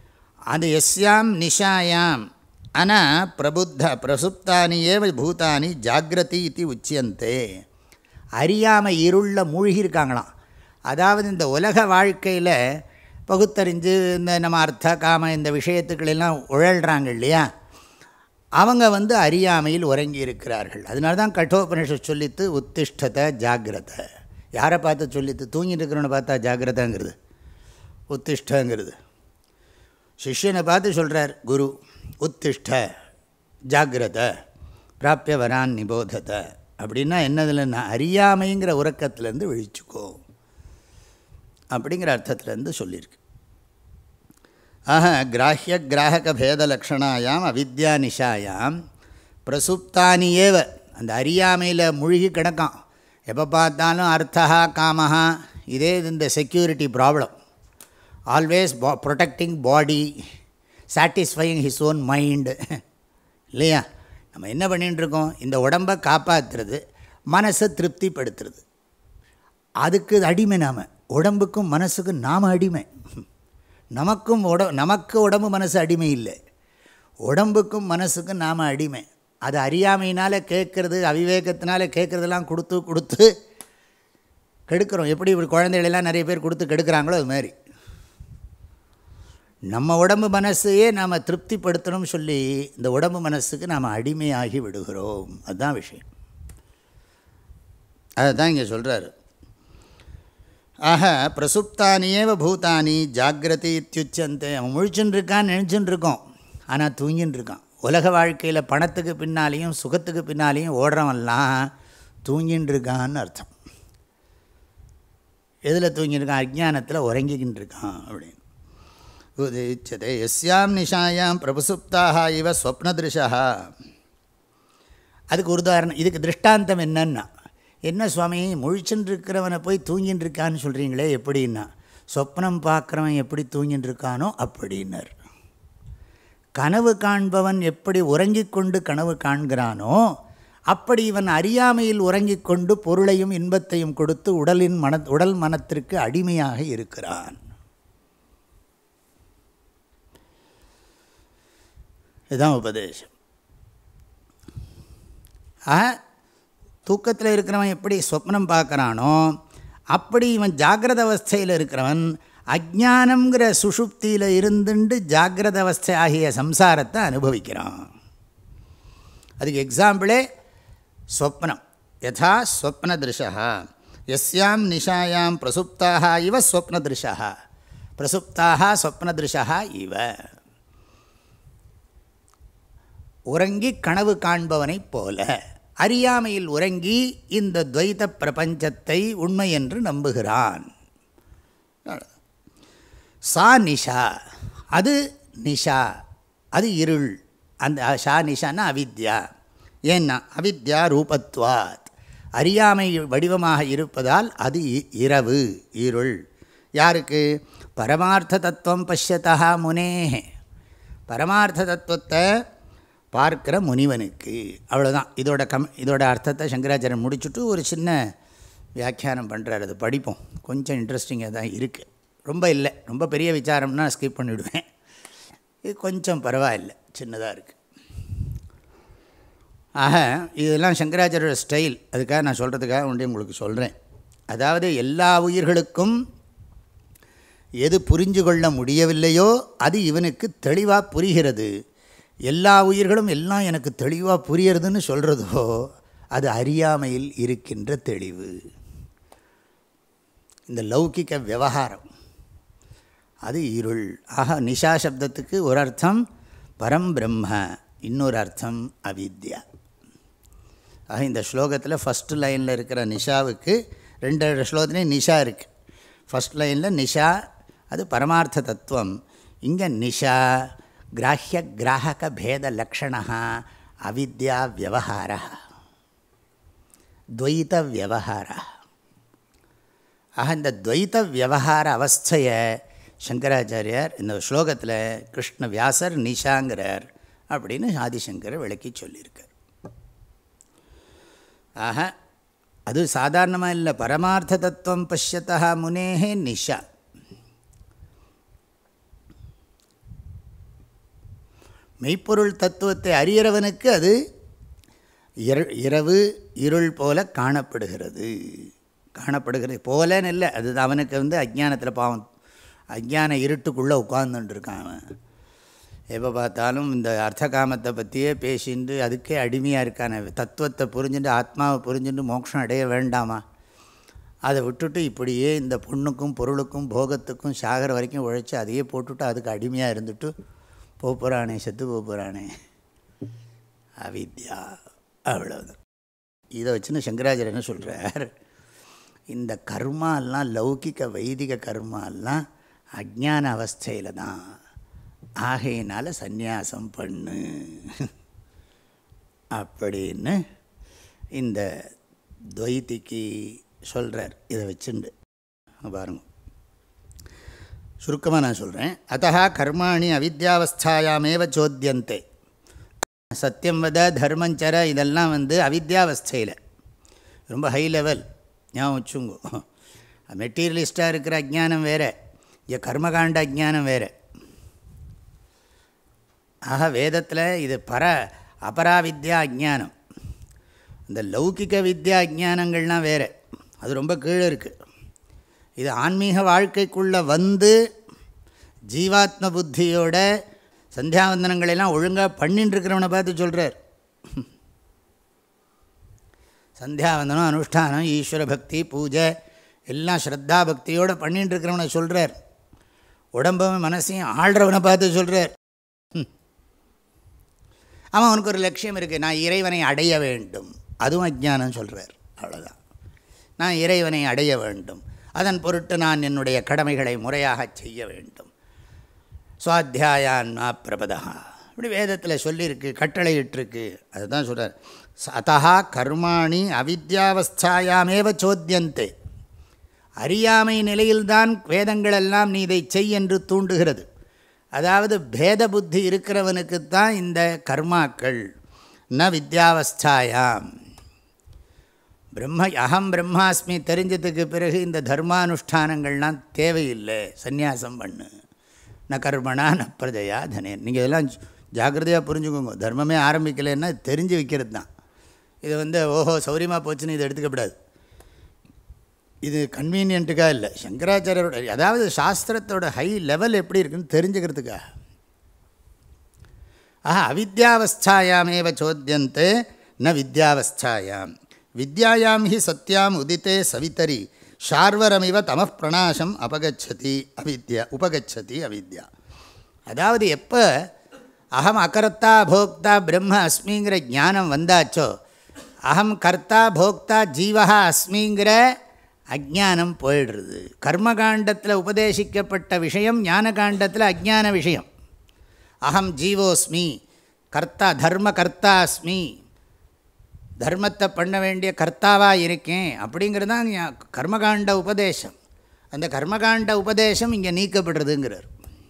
அது எஸ்யாம் நிஷாயாம் அனா பிரபுத்த பிரசுப்தானி ஏவ பூதானி ஜாகிரதி இது உச்சியந்தே. அறியாமல் இருளில் மூழ்கி இருக்காங்களாம். அதாவது இந்த உலக வாழ்க்கையில் பகுத்தறிஞ்சு இந்த நம்ம அர்த்த காம இந்த விஷயத்துக்களெல்லாம் உழல்றாங்க இல்லையா, அவங்க வந்து அறியாமையில் உறங்கி இருக்கிறார்கள். அதனால தான் கட்டோபனிஷத் சொல்லித்து உத்திஷ்டத்தை ஜாகிரதை. யாரை பார்த்து சொல்லித்து? தூங்கிட்டு இருக்கிறவனை பார்த்தா ஜாகிரதைங்கிறது, உத்திஷ்டங்கிறது. சிஷ்யனை பார்த்து சொல்கிறார் குரு, உத்திஷ்ட ஜாகிரதை பிராப்பிய வரான் நிபோதத்தை. அப்படின்னா என்னதுலன்னா அறியாமைங்கிற உறக்கத்திலேருந்து விழிச்சுக்கோ அப்படிங்கிற அர்த்தத்திலேருந்து சொல்லியிருக்கு. ஆஹ கிராஹ்ய கிராஹக பேத லக்ஷணாயாம் அவித்யா நிஷாயாம் பிரசுப்தானியேவ. அந்த அறியாமையில் மூழ்கி கிடக்கான். எப்போ பார்த்தாலும் அர்த்தா காமஹா, இதே இந்த செக்யூரிட்டி ப்ராப்ளம். ஆல்வேஸ் பா protecting body, satisfying his own mind இல்லையா. நம்ம என்ன பண்ணிகிட்டுருக்கோம்? இந்த உடம்பை காப்பாற்றுறது, மனசை திருப்திப்படுத்துறது. அதுக்கு அடிமை நாம். உடம்புக்கும் மனசுக்கும் நாம் அடிமை. நமக்கும் உட நமக்கு உடம்பு மனசு அடிமை இல்லை, உடம்புக்கும் மனசுக்கும் நாம் அடிமை. அது அறியாமையினால் கேட்குறது, அவிவேகத்தினால கேட்குறதெல்லாம் கொடுத்து கொடுத்து கெடுக்கிறோம். எப்படி இப்படி குழந்தைகளெல்லாம் நிறைய பேர் கொடுத்து கெடுக்கிறாங்களோ அது மாதிரி நம்ம உடம்பு மனசையே நாம் திருப்திப்படுத்தணும்னு சொல்லி இந்த உடம்பு மனசுக்கு நாம் அடிமையாகி விடுகிறோம். அதுதான் விஷயம். அதை தான் இங்கே சொல்கிறார். ஆக பிரசுப்தானியேவ பூதானி ஜாகிரதி இத்யுச்சந்தே. அவன் முழிச்சுன்னு இருக்கான்னு நினச்சின்னு இருக்கோம், ஆனால் தூங்கின்னு இருக்கான். உலக வாழ்க்கையில் பணத்துக்கு பின்னாலேயும் சுகத்துக்கு பின்னாலேயும் ஓடுறவன்லாம் தூங்கின்னு இருக்கான்னு அர்த்தம். எதில் தூங்கியிருக்கான்? அஜ்ஞானத்தில் உறங்கிக்கின்னு இருக்கான் அப்படின்னு. உதிச்சதே எஸ்யாம் நிஷாயாம் பிரபுசுப்தாக இவ ஸ்வப்னதிருஷா. அதுக்கு ஒரு உதாரணம், இதுக்கு திருஷ்டாந்தம் என்னன்னா, என்ன சுவாமி முழிச்சுன்னு இருக்கிறவனை போய் தூங்கின்னு இருக்கான்னு சொல்கிறீங்களே எப்படின்னா, சொப்னம் பார்க்குறவன் எப்படி தூங்கின்னு இருக்கானோ அப்படின்னர். கனவு காண்பவன் எப்படி உறங்கிக் கொண்டு கனவு காண்கிறானோ அப்படி இவன் அறியாமையில் உறங்கிக் கொண்டு பொருளையும் இன்பத்தையும் கொடுத்து உடலின் மன உடல் மனத்திற்கு அடிமையாக இருக்கிறான். இதுதான் உபதேசம். ஆ தூக்கத்தில் இருக்கிறவன் எப்படி சொப்னம் பார்க்குறானோ அப்படி இவன் ஜாகிரத அவஸ்தையில் இருக்கிறவன் அஜ்ஞானங்கிற சுஷுப்தியில் இருந்துட்டு ஜாகிரத அவஸ்தை ஆகிய சம்சாரத்தை அனுபவிக்கிறான். அதுக்கு எக்ஸாம்பிளே ஸ்வப்னம். யதா ஸ்வப்னதிருஷா யஸ்யாம் நிஷாயாம் பிரசுப்தாக இவ ஸ்வப்னதிருஷா. பிரசுப்தாக ஸ்வப்னதிருஷா இவ. உறங்கி கனவு காண்பவனைப் போல அறியாமையில் உறங்கி இந்த துவைத பிரபஞ்சத்தை உண்மை என்று நம்புகிறான். சா நிஷா, அது நிஷா, அது இருள். அந்த ஷா நிஷான்னா அவித்யா. ஏன்னா அவித்யா ரூபத்வாத், அறியாமை வடிவமாக இருப்பதால் அது இரவு, இருள். யாருக்கு? பரமார்த்த தத்துவம் பஷ்யதா முனே, பரமார்த்த தத்துவத்தை பார்க்கிற முனிவனுக்கு. அவ்வளோதான். இதோட கம் இதோட அர்த்தத்தை சங்கராச்சாரியன் முடிச்சுட்டு ஒரு சின்ன வியாக்கியானம் பண்ணுறார். அது படிப்போம். கொஞ்சம் இன்ட்ரெஸ்டிங்காக தான் இருக்குது. ரொம்ப இல்லை, ரொம்ப பெரிய விசாரம்னா ஸ்கிப் பண்ணிவிடுவேன். இது கொஞ்சம் பரவாயில்லை, சின்னதாக இருக்குது. ஆக இதெல்லாம் சங்கராச்சாரியோட ஸ்டைல். அதுக்காக நான் சொல்கிறதுக்காக ஒன்றே உங்களுக்கு சொல்கிறேன். அதாவது எல்லா உயிர்களுக்கும் எது புரிஞ்சு கொள்ள முடியவில்லையோ அது இவனுக்கு தெளிவாக புரிகிறது. எல்லா உயிர்களும் எல்லாம் எனக்கு தெளிவாக புரியறதுன்னு சொல்கிறதோ அது அறியாமையில் இருக்கின்ற தெளிவு. இந்த லௌகிக விவகாரம் அது இருள். ஆக நிஷா சப்தத்துக்கு ஒரு அர்த்தம் பரம் பிரம்ம, இன்னொரு அர்த்தம் அவித்யா. ஆக இந்த ஸ்லோகத்தில் ஃபஸ்ட்டு லைனில் இருக்கிற நிஷாவுக்கு ரெண்டு ஸ்லோகத்துலேயும் நிஷா இருக்குது. ஃபஸ்ட் லைனில் நிஷா அது பரமார்த்த தத்துவம். இங்கே நிஷா கிராஹ்ய கிராஹக பேத லக்ஷணா அவித்யா வியவஹார, துவைத வியவஹார. ஆக இந்த துவைத வியவஹார அவஸ்தையை சங்கராச்சாரியார் இந்த ஸ்லோகத்தில் கிருஷ்ண வியாசர் நிஷாங்கிறார் அப்படின்னு ஆதிசங்கர் விளக்கி சொல்லியிருக்கார். ஆக அது சாதாரணமாக இல்லை, பரமார்த்த தத்துவம் பஷ்யதா முனேஹே நிஷா. மெய்ப்பொருள் தத்துவத்தை அறியறவனுக்கு அது இரவு இருள் போல காணப்படுகிறது. காணப்படுகிறது போலன்னு இல்லை, அது அவனுக்கு வந்து அஜ்ஞானத்தில் பாவம், அஜ்ஞான இருட்டுக்குள்ளே உட்கார்ந்துட்டுருக்கான் அவன். எப்போ பார்த்தாலும் இந்த அர்த்த காமத்தை பற்றியே பேசிட்டு அதுக்கே அடிமையாக இருக்கான. தத்துவத்தை புரிஞ்சுட்டு ஆத்மாவை புரிஞ்சுட்டு மோட்சம் அடைய வேண்டாமா? அதை விட்டுட்டு இப்படியே இந்த பொண்ணுக்கும் பொருளுக்கும் போகத்துக்கும் சாகர வரைக்கும் உழைச்சி அதையே போட்டுவிட்டு அதுக்கு அடிமையாக இருந்துட்டு போகிறானே, செத்து போகிறானே. அவித்யா, அவ்வளோதான். இதை வச்சுன்னு சங்கராச்சாரியர் என்ன சொல்கிறார், இந்த கர்மாலாம் லௌகிக வைதிக கர்மாலாம் அஜ்ஞான அவஸ்தையில் தான், ஆகையினால சந்நியாசம் பண்ணு அப்படின்னு இந்த துவைத்திக்கு சொல்கிறார். இதை வச்சுண்டு பாருங்க, சுருக்கமாக நான் சொல்கிறேன். அத்தஹ கர்மாணி அவித்யாவஸ்தாயாமேவ சோத்யந்தே. சத்தியம் வத தர்மஞ்சர இதெல்லாம் வந்து அவித்யாவஸ்தையில் ரொம்ப ஹை லெவல். ஞாபகம் வச்சுங்கோ, மெட்டீரியலிஸ்டாக இருக்கிற அஜ்ஞானம் வேறு, இங்கே கர்மகாண்ட அஜ்ஞானம் வேறு. ஆக வேதத்தில் இது பர அபராவித்யா அஜ்ஞானம். இந்த லௌகிக வித்யா அஜ்ஞானங்கள்லாம் வேறு, அது ரொம்ப கீழே இருக்குது. இது ஆன்மீக வாழ்க்கைக்குள்ளே வந்து ஜீவாத்ம புத்தியோட சந்தியாவந்தனங்களெல்லாம் ஒழுங்காக பண்ணின்னு இருக்கிறவனை பார்த்து சொல்கிறார். சந்தியாவந்தனம், அனுஷ்டானம், ஈஸ்வர பக்தி, பூஜை எல்லாம் ஸ்ரத்தா பக்தியோடு பண்ணின்னு இருக்கிறவனை சொல்கிறார். உடம்பையும் மனசையும் ஆள்றவனை பார்த்து சொல்கிறார். அவன் அவனுக்கு ஒரு லட்சியம் இருக்குது, நான் இறைவனை அடைய வேண்டும், அதுவும் அஜ்ஞானம் சொல்கிறார். அவ்வளோதான், நான் இறைவனை அடைய வேண்டும், அதன் பொருட்டு நான் என்னுடைய கடமைகளை முறையாக செய்ய வேண்டும். சுவாத்தியாயான்மா பிரபதா இப்படி வேதத்தில் சொல்லியிருக்கு, கட்டளையிட்டிருக்கு. அதுதான் சொல்கிறார். அத்தஹா கர்மாணி அவித்யாவஸ்தாயாமேவ சோத்யந்தே. அறியாமை நிலையில்தான் வேதங்களெல்லாம் நீ இதை செய் என்று தூண்டுகிறது. அதாவது பேத புத்தி இருக்கிறவனுக்குத்தான் இந்த கர்மாக்கள். ந வித்யாவஸ்தாயாம். பிரம்ம அகம் பிரம்மாஸ்மி தெரிஞ்சதுக்கு பிறகு இந்த தர்மானுஷ்டானங்கள்லாம் தேவையில்லை, சந்நியாசம் பண்ணு. ந கர்மனா ந பிரஜையா தனேன். நீங்கள் இதெல்லாம் ஜாக்கிரதையாக புரிஞ்சுக்கோங்க. தர்மமே ஆரம்பிக்கலைன்னா தெரிஞ்சு வைக்கிறது தான். இது வந்து ஓஹோ சௌரியமாக போச்சுன்னு இதை எடுத்துக்கப்படாது. இது கன்வீனியன்ட்டுக்காக இல்லை, சங்கராச்சாரியரோட அதாவது சாஸ்திரத்தோட ஹை லெவல் எப்படி இருக்குன்னு தெரிஞ்சுக்கிறதுக்காக. ஆஹா அவித்யாவஸ்தாயாமேவ சோத்யந்தே ந வித்யாவஸ்தாயாம். வித்யாயாம் ஹி சத்யாம் உதித்தே சவிதரி ஷார்வரமிவ தமः பிரணாசம் அபகச்சதி அவித்யா உபகச்சதி அவித்யா. அதாவது எப்போ அகம் அகர்த்தா போக்தா பிரம்ம அஸ்மிங்கிற ஞானம் வந்தாச்சோ, அகம் கர்த்தா போக்தா ஜீவா அஸ்மிங்கிற அஜ்ஞானம் போயிடுறது. கர்மகாண்டத்தில் உபதேசிக்கப்பட்ட விஷயம் ஞானகாண்டத்தில் அஜ்ஞான விஷயம். அகம் ஜீவோஸ்மி, கர்த்தா தர்ம கர்த்தா அஸ்மி, தர்மத்தை பண்ண வேண்டிய கர்த்தாவாக இருக்கேன் அப்படிங்கிறது தான் கர்மகாண்ட உபதேசம். அந்த கர்மகாண்ட உபதேசம் இங்கே நீக்கப்படுறதுங்கிறார்.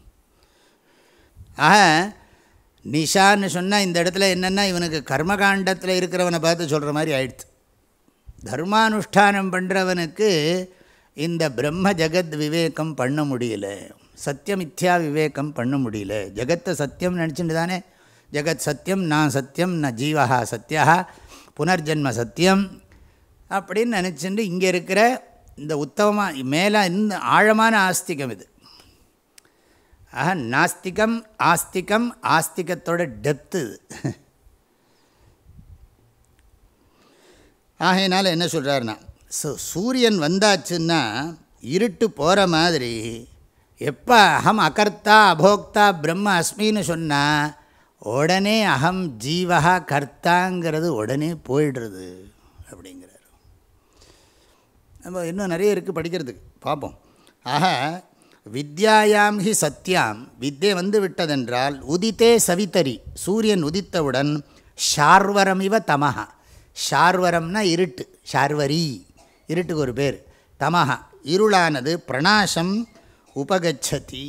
ஆக நிஷான்னு சொன்னால் இந்த இடத்துல என்னென்னா இவனுக்கு கர்மகாண்டத்தில் இருக்கிறவனை பார்த்து சொல்கிற மாதிரி ஆயிடுச்சு. தர்மானுஷ்டானம் பண்ணுறவனுக்கு இந்த பிரம்ம ஜெகத் விவேகம் பண்ண முடியல, சத்தியமித்யா விவேகம் பண்ண முடியல. ஜெகத்தை சத்தியம் நினச்சிட்டு தானே, ஜெகத் சத்தியம், நான் சத்தியம், ந ஜீவா சத்தியா, புனர்ஜென்ம சத்தியம் அப்படின்னு நினச்சிட்டு இங்கே இருக்கிற இந்த உத்தமமாக மேலே இந்த ஆழமான ஆஸ்திகம் இது. ஆக நாஸ்திகம் ஆஸ்திகம், ஆஸ்திகத்தோட டெப்த்து இது. ஆகையினால என்ன சொல்கிறாருன்னா, ஸோ சூரியன் வந்தாச்சுன்னா இருட்டு போகிற மாதிரி எப்போ அகம் அகர்த்தா அபோக்தா பிரம்ம அஸ்மின்னு சொன்னால் உடனே அகம் ஜீவா கர்த்தாங்கிறது உடனே போயிடுறது அப்படிங்கிறார். நம்ம இன்னும் நிறைய இருக்குது படிக்கிறதுக்கு, பார்ப்போம். ஆக வித்யாயாம் ஹி சத்யாம், வித்யை வந்து விட்டதென்றால் உதித்தே சவிதரி, சூரியன் உதித்தவுடன் ஷார்வரமிவ தமஹா, ஷார்வரம்னா இருட்டு, ஷார்வரி இருட்டுக்கு ஒரு பேர், தமஹா இருளானது பிரணாசம் உபகச்சதி,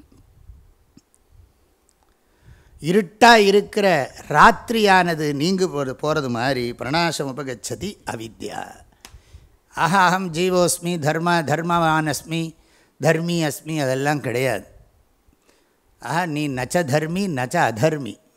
இருட்டாக இருக்கிற ராத்திரியானது நீங்கு போகிறது போகிறது மாதிரி பிரணாசம் உபகச்சதி அவித்யா. ஆஹா அகம் ஜீவோஸ்மி, தர்ம தர்மவான் அஸ்மி, தர்மி அஸ்மி, அதெல்லாம் கிடையாது. ஆஹா நீ நச்ச தர்மி நச்ச அதர்மி,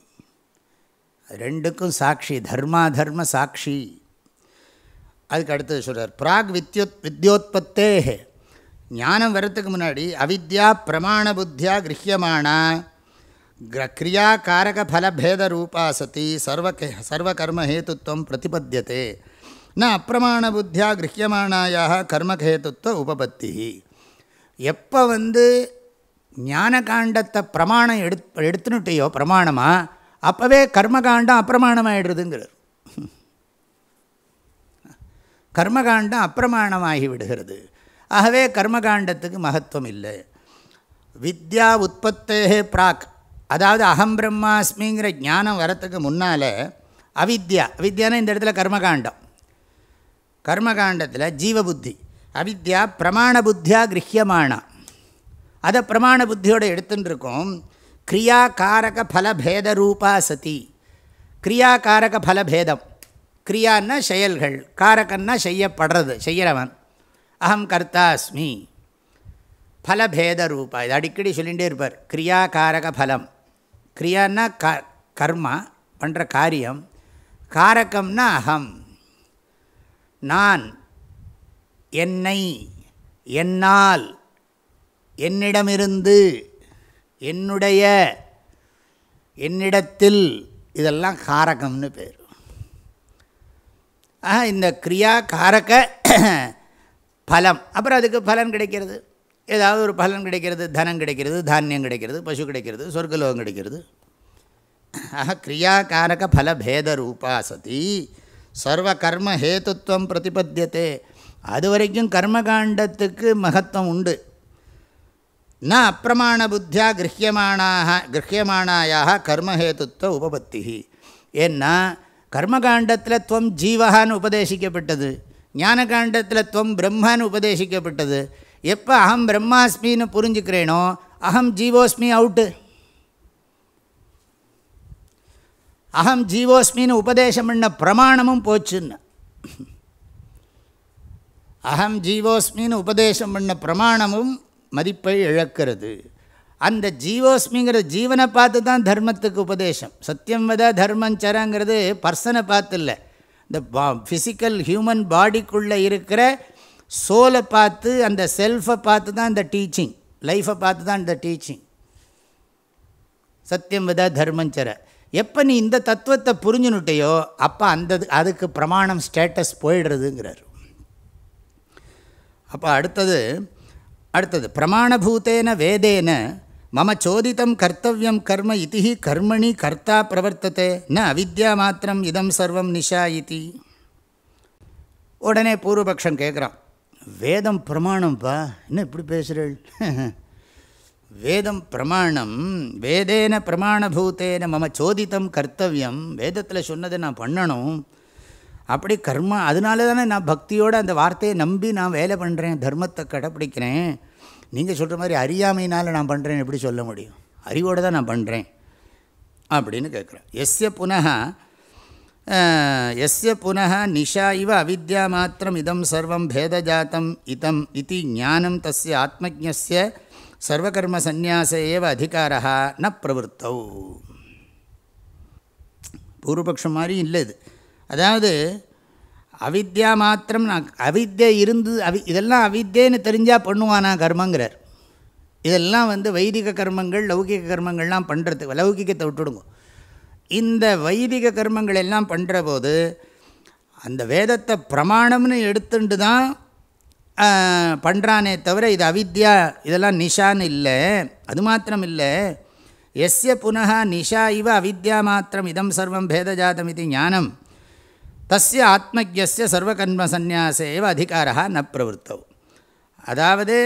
ரெண்டுக்கும் சாட்சி, தர்மா தர்ம சாட்சி. அதுக்கு அடுத்தது சொல்கிறார், பிராக் வித்யுத் வித்யோத்பத்தே, ஞானம் வரத்துக்கு முன்னாடி அவித்யா பிரமாண புத்தியா கிரஹியமானா கிரியா காரக ஃபலபேத ரூபா சதி சர்வ சர்வகர்மஹேத்துவம் பிரதிபத்தியதே ந அப்பிரமாண புத்தியா கிரஹியமானாயாக கர்மஹேத்துவ உபபத்தி. எப்போ வந்து ஞான காண்டத்தை பிரமாணம் எடு எடுத்துனுட்டையோ பிரமாணமாக, அப்போவே கர்மகாண்டம் அப்பிரமாணமாகிடுறதுங்கிறார். கர்மகாண்டம் அப்பிரமாணமாகி விடுகிறது. ஆகவே கர்மகாண்டத்துக்கு மகத்துவம் இல்லை. வித்யா உற்பத்தே பிராக், அதாவது அகம் பிரம்மாஸ்மிங்கிற ஞானம் வரத்துக்கு முன்னால் அவித்யா, அவித்யானா இந்த இடத்துல கர்மகாண்டம், கர்மகாண்டத்தில் ஜீவபுத்தி, அவித்யா பிரமாண புத்தியா கிரஹியமானா, அதை பிரமாண புத்தியோடு எடுத்துன்னு இருக்கோம். கிரியா காரக ஃபலபேத ரூபா சதி, கிரியா காரக ஃபலபேதம், கிரியான்னா செயல்கள், காரகன்னா செய்யப்படுறது, செய்கிறவன், அகம் கர்த்தாஸ்மி, ஃபலபேத ரூபா, இது அடிக்கடி சொல்லிகிட்டே இருப்பார். கிரியா காரக ஃபலம், கிரியான்னா க கர்மா பண்ணுற காரியம், காரகம்னா அகம், நான், என்னை, என்னால், என்னிடமிருந்து, என்னுடைய, என்னிடத்தில், இதெல்லாம் காரகம்னு பேர். ஆக இந்த கிரியா காரக பலம், அப்புறம் அதுக்கு பலன் கிடைக்கிறது, ஏதாவது ஒரு பலன் கிடைக்கிறது, தனம் கிடைக்கிறது, தானியம் கிடைக்கிறது, பசு கிடைக்கிறது, சொர்க்கலோகம் கிடைக்கிறது. ஆக கிரியா காரக ஃபலபேத ரூபா சதி சர்வ கர்ம ஹேத்துவம் பிரதிபத்தியதே. அது வரைக்கும் கர்மகாண்டத்துக்கு மகத்துவம் உண்டு. ந அப்பிரமாண புத்தியா கிரஹியமானாக கிரஹியமானாயாக கர்மஹேத்துவ உபபத்தி. ஏன்னா கர்மகாண்டத்தில் துவம் ஜீவகான்னு உபதேசிக்கப்பட்டது, ஞானகாண்டத்தில் துவம் பிரம்மான்னு உபதேசிக்கப்பட்டது. எப்போ அகம் பிரம்மாஸ்மின்னு புரிஞ்சுக்கிறேனோ அகம் ஜீவோஸ்மி அவுட்டு. அகம் ஜீவோஸ்மின்னு உபதேசம் பண்ண பிரமாணமும் போச்சுன்னு, அகம் ஜீவோஸ்மின்னு உபதேசம் பண்ண பிரமாணமும் மதிப்பை இழக்கிறது. அந்த ஜீவோஸ்மிங்கிற ஜீவனை பார்த்து தான் தர்மத்துக்கு உபதேசம். சத்தியம் வத தர்மஞ்சரங்கிறது பர்சனை பார்த்து இல்லை, இந்த பா ஃபிசிக்கல் ஹியூமன் பாடிக்குள்ளே இருக்கிற சோலை பார்த்து, அந்த செல்ஃபை பார்த்து தான் இந்த டீச்சிங், லைஃப்பை பார்த்து தான் இந்த டீச்சிங். சத்தியம் வத தர்மஞ்சர. எப்போ நீ இந்த தத்துவத்தை புரிஞ்சுனுட்டையோ அப்போ அந்த அதுக்கு பிரமாணம் ஸ்டேட்டஸ் போயிடுறதுங்கிறார். அப்போ அடுத்தது அடுத்தது பிரமாணபூத்தேன வேதேன மம சோதித்தம் கர்த்தவியம் கர்ம இதி கர்மணி கர்த்தா பிரவர்த்ததே ந அவித்யா மாத்திரம் இதம் சர்வம் நிஷா இதி. உடனே பூர்வபக்ஷம் கேட்குறான், வேதம் பிரமாணம்ப்பா, என்ன இப்படி பேசுகிறேள்? வேதம் பிரமாணம், வேதேன பிரமாணபூத்தேன மம சோதித்தம் கர்த்தவியம், வேதத்தில் சொன்னதை நான் பண்ணணும், அப்படி கர்மா, அதனால தானே நான் பக்தியோடு அந்த வார்த்தையை நம்பி நான் வேலை பண்ணுறேன், தர்மத்தை கடைப்பிடிக்கிறேன். நீங்கள் சொல்கிற மாதிரி அறியாமையினால் நான் பண்ணுறேன்னு எப்படி சொல்ல முடியும்? அறிவோடு தான் நான் பண்ணுறேன் அப்படின்னு கேட்குறேன். எஸ்ய புனः எஸ்ய புனः நிஷா இவ அவித்யா மாத்திரம் இதம் சர்வம் பேதஜாத்தம் இதம் இதி ஞானம் தஸ்ய ஆத்மஜ்ஞஸ்ய சர்வகர்ம சந்நியாச ஏவ அதிகாரः ந பிரவருத்தௌ. பூர்வபக்ஷம் மாதிரி இல்லை இது. அதாவது அவித்யா மாத்திரம், நான் அவித்யை இருந்து அவி இதெல்லாம் அவித்யன்னு தெரிஞ்சால் பண்ணுவானா கர்மங்கிறார். இதெல்லாம் வந்து வைதிக கர்மங்கள், லௌகிக கர்மங்கள்லாம் பண்ணுறதுக்கு, லௌகிகத்தை விட்டுடுங்க. இந்த வைதிக கர்மங்கள் எல்லாம் பண்ணுற போது அந்த வேதத்தை பிரமாணம்னு எடுத்துட்டு தான் பண்ணுறானே தவிர இது அவித்யா, இதெல்லாம் நிஷான்னு இல்லை. அது மாத்திரம் இல்லை, எஸ்ய புனः நிஷா இவ அவித்யா மாத்திரம் இதம் சர்வம் பேதஜாதம் இது ஞானம் தஸ்ய ஆத்மஜ்ஞஸ்ய சர்வகர்ம சந்நியாச ஏவ அதிகாரः ந பிரவருத்தௌ. அதாவது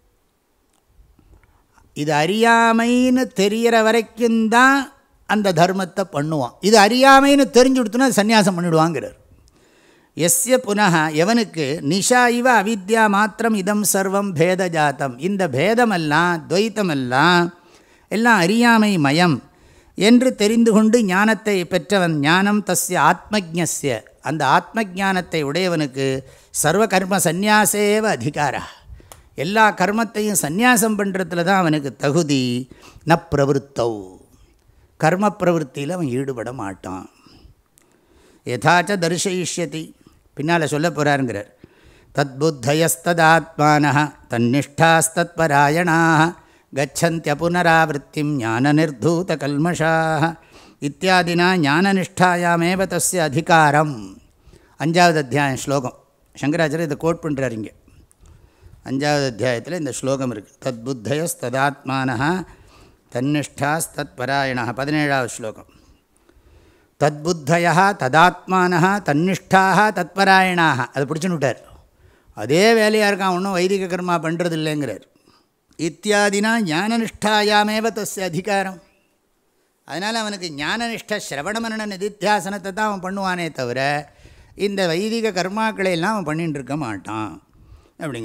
இது அறியாமைன்னு தெரிகிற வரைக்கும் தான் அந்த தர்மத்தை பண்ணுவான். இது அறியாமைன்னு தெரிஞ்சு கொடுத்தோன்னா சந்நியாசம் பண்ணிவிடுவாங்கிறார். எஸ்ய புனः எவனுக்கு நிஷா இவ அவித்யா மாத்திரம் இதம் சர்வம் பேதஜாத்தம், இந்த பேதமெல்லாம் துவைத்தமெல்லாம் எல்லாம் அறியாமை மயம் என்று தெரிந்து கொண்டு ஞானத்தை பெற்றவன், ஞானம் தஸ்ய ஆத்மஜ்ஞஸ்ய, அந்த ஆத்ம ஞானத்தை உடையவனுக்கு சர்வ கர்ம சந்நியாசேவ அதிகாரா, எல்லா கர்மத்தையும் சந்நியாசம் பண்ணுறதுல தான் அவனுக்கு தகுதி. ந பிரவருத்தௌ, கர்ம பிரவருத்தியில் அவன் ஈடுபட மாட்டான். யதாச்ச தரிசயிஷ்யதி, பின்னால் சொல்ல போகிறாருங்கிறார். தத்புத்தயஸ்ததாத்மானः தன்னிஷ்டாஸ்தத்பராயணாः கச்சந்த்ய புனராவృத்திம் ஞான நிர்தூத கல்மஷாः இத்தியாதினா ஞானநிஷ்டாயாமேவ தஸ்ய அதிகாரம். அஞ்சாவது அத்தியாயம் ஸ்லோகம். சங்கராச்சாரியர் இதை கோட் பண்ணுறார். இங்கே அஞ்சாவது அத்தியாயத்தில் இந்த ஸ்லோகம் இருக்குது. தத்புத்தயஸ்ததாத்மானः தன்னிஷ்டாஸ்தத்பராயணாः. பதினேழாவது ஸ்லோகம். தத்புத்தயா ததாத்மானः தன்னிஷ்டாः தத்பராயணாக. அதை பிடிச்சுன்னு விட்டார். அதே வேலையாக இருக்கான், ஒன்றும் வைதிக கர்மா பண்ணுறது இல்லைங்கிறார். இத்தியாதினா ஞானநிஷ்டாயாமேவ தஸ்ய அதிகாரம். அதனால் அவனுக்கு ஞானநிஷ்ட சிரவணமரண நிதித்தியாசனத்தை தான் அவன் பண்ணுவானே தவிர இந்த வைதிக கர்மாக்களை எல்லாம் அவன் பண்ணிகிட்டு இருக்க மாட்டான். அப்படிங்க.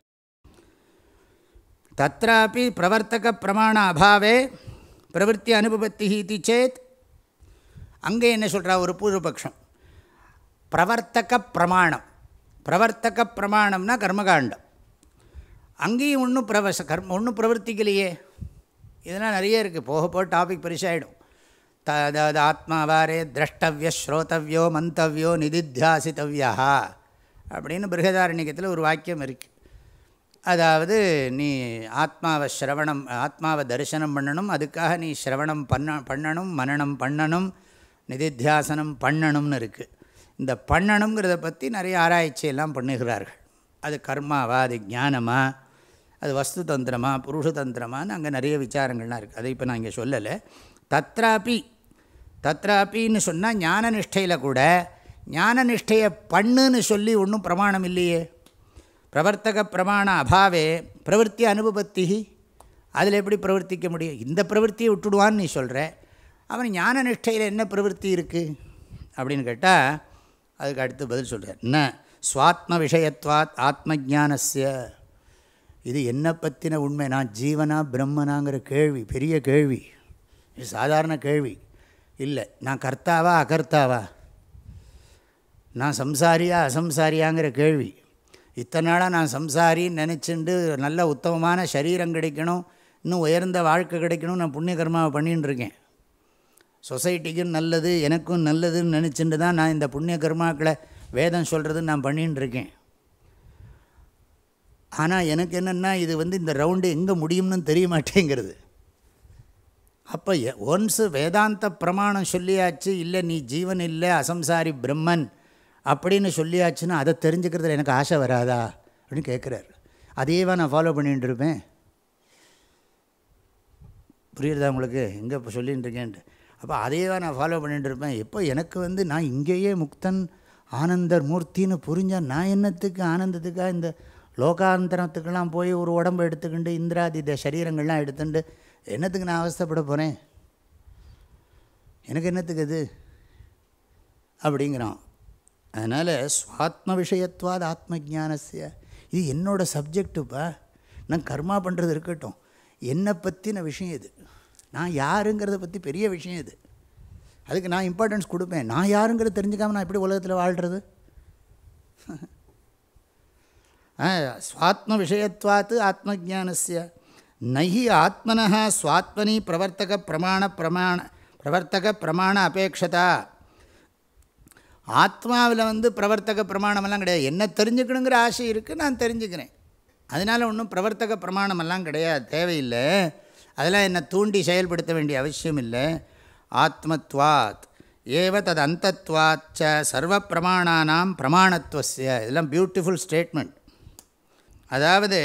தத்ராபி பிரவர்த்தக பிரமாண அபாவே பிரவருத்தி அனுபவத்தி இது சேத். அங்கே என்ன சொல்கிறா ஒரு பூர்வபக்ஷம், பிரவர்த்தக பிரமாணம். பிரவர்த்தக பிரமாணம்னா கர்மகாண்டம். அங்கேயும் ஒன்றும் பிரவச கர்ம ஒன்றும் பிரவர்த்திக்கலையே. இதெல்லாம் நிறைய இருக்குது, போக போக டாபிக் பெருசாகிடும். த அதாவது ஆத்மாவாரே திரஷ்டவிய ஸ்ரோதவியோ மந்தவியோ நிதித்தியாசித்தவியா அப்படின்னு பிருகதாரண்யத்தில் ஒரு வாக்கியம் இருக்குது. அதாவது நீ ஆத்மாவை ஸ்ரவணம் ஆத்மாவை தரிசனம் பண்ணணும், அதுக்காக நீ ஸ்ரவணம் பண்ண பண்ணணும் மனனம் பண்ணணும் நிதித்தியாசனம் பண்ணணும்னு இருக்குது. இந்த பண்ணணுங்கிறத பற்றி நிறைய ஆராய்ச்சியெல்லாம் பண்ணுகிறார்கள். அது கர்மாவா, அது ஞானமா, அது வஸ்து தந்திரமா, புருஷ தந்திரமான்னு அங்கே நிறைய விசாரங்கள்லாம் இருக்குது. அதை இப்போ நான் இங்கே சொல்லலை. தத்ராபி தத்ராப்பின்னு சொன்னால் ஞான நிஷ்டையில் கூட ஞான நிஷ்டையை பண்ணுன்னு சொல்லி ஒன்றும் பிரமாணம் இல்லையே. பிரவர்த்தக பிரமாண அபாவே பிரவருத்தி அனுபவத்தி, அதில் எப்படி பிரவர்த்திக்க முடியும்? இந்த பிரவருத்தியை விட்டுடுவான்னு நீ சொல்கிற, அவன் ஞான நிஷ்டையில் என்ன பிரவருத்தி இருக்குது அப்படின்னு கேட்டால் அதுக்கு அடுத்து பதில் சொல்கிறார். என்ன ஸ்வாத்ம விஷயத்வாத் ஆத்ம ஜானஸ்ய. இது என்னை பற்றின உண்மை, நான் ஜீவனா பிரம்மனாங்கிற கேள்வி பெரிய கேள்வி. இது சாதாரண கேள்வி இல்லை. நான் கர்த்தாவா அகர்த்தாவா, நான் சம்சாரியா அசம்சாரியாங்கிற கேள்வி. இத்தனை நாளாக நான் சம்சாரின்னு நினச்சிண்டு நல்ல உத்தமமான சரீரம் கிடைக்கணும், இன்னும் உயர்ந்த வாழ்க்கை கிடைக்கணும், நான் புண்ணிய கர்மாவை பண்ணின்னு இருக்கேன். சொசைட்டிக்கும் நல்லது எனக்கும் நல்லதுன்னு நினச்சிட்டு தான் நான் இந்த புண்ணிய கர்மாக்களை வேதம் சொல்கிறதுன்னு நான் பண்ணின்னு இருக்கேன். ஆனால் எனக்கு என்னென்னா இது வந்து இந்த ரவுண்டு எங்கே முடியும்னு தெரிய மாட்டேங்கிறது. அப்போ ஒன்ஸு வேதாந்த பிரமாணம் சொல்லியாச்சு, இல்லை நீ ஜீவன் இல்லை அசம்சாரி பிரம்மன் அப்படின்னு சொல்லியாச்சுன்னா அதை தெரிஞ்சுக்கிறதுல எனக்கு ஆசை வராதா அப்படின்னு கேட்குறாரு. அதையேவா நான் ஃபாலோ பண்ணிகிட்டு இருப்பேன்? புரியுறதா உங்களுக்கு எங்கே இப்போ சொல்லிகிட்டு இருக்கேன்ட்டு? அப்போ அதையேவா நான் ஃபாலோ பண்ணிகிட்டு இருப்பேன்? எப்போ எனக்கு வந்து நான் இங்கேயே முக்தன் ஆனந்தர் மூர்த்தின்னு புரிஞ்சால் நான் என்னத்துக்கு ஆனந்தத்துக்காக இந்த லோகாந்தரத்துக்கெல்லாம் போய் ஒரு உடம்பை எடுத்துக்கிண்டு இந்திராதி இந்த சரீரங்கள்லாம் எடுத்துட்டு என்னத்துக்கு நான் அவஸ்தைப்பட போகிறேன்? எனக்கு என்னத்துக்கு அது அப்படிங்கிறான். அதனால் ஸ்வாத்ம விஷயத்வாத் ஆத்ம ஜானஸ்ய, இது என்னோடய சப்ஜெக்டுப்பா. நான் கர்மா பண்ணுறது இருக்கட்டும், என்னை பற்றின விஷயம் இது. நான் யாருங்கிறத பற்றி பெரிய விஷயம் இது. அதுக்கு நான் இம்பார்ட்டன்ஸ் கொடுப்பேன். நான் யாருங்கிறத தெரிஞ்சுக்காமல் நான் எப்படி உலகத்தில் வாழ்கிறது? ஸ்வாத்ம விஷயத்வாத்து ஆத்ம ஜானஸ்ய நஹி ஆத்மனः ஸ்வாத்மனி பிரவர்த்தக பிரமாண பிரமாண பிரவர்த்தக பிரமாண அபேட்சதா. ஆத்மாவில் வந்து பிரவர்த்தக பிரமாணமெல்லாம் கிடையாது. என்ன தெரிஞ்சுக்கணுங்கிற ஆசை இருக்குது, நான் தெரிஞ்சுக்கிறேன். அதனால் ஒன்றும் பிரவர்த்தக பிரமாணமெல்லாம் கிடையாது, தேவையில்லை. அதெல்லாம் என்னை தூண்டி செயல்படுத்த வேண்டிய அவசியம் இல்லை. ஆத்மத்வாத் ஏவ தது அந்தத்வாச்ச சர்வ பிரமாணானாம் பிரமாணத்துவஸ்ய. இதெல்லாம் பியூட்டிஃபுல் ஸ்டேட்மெண்ட். அதாவது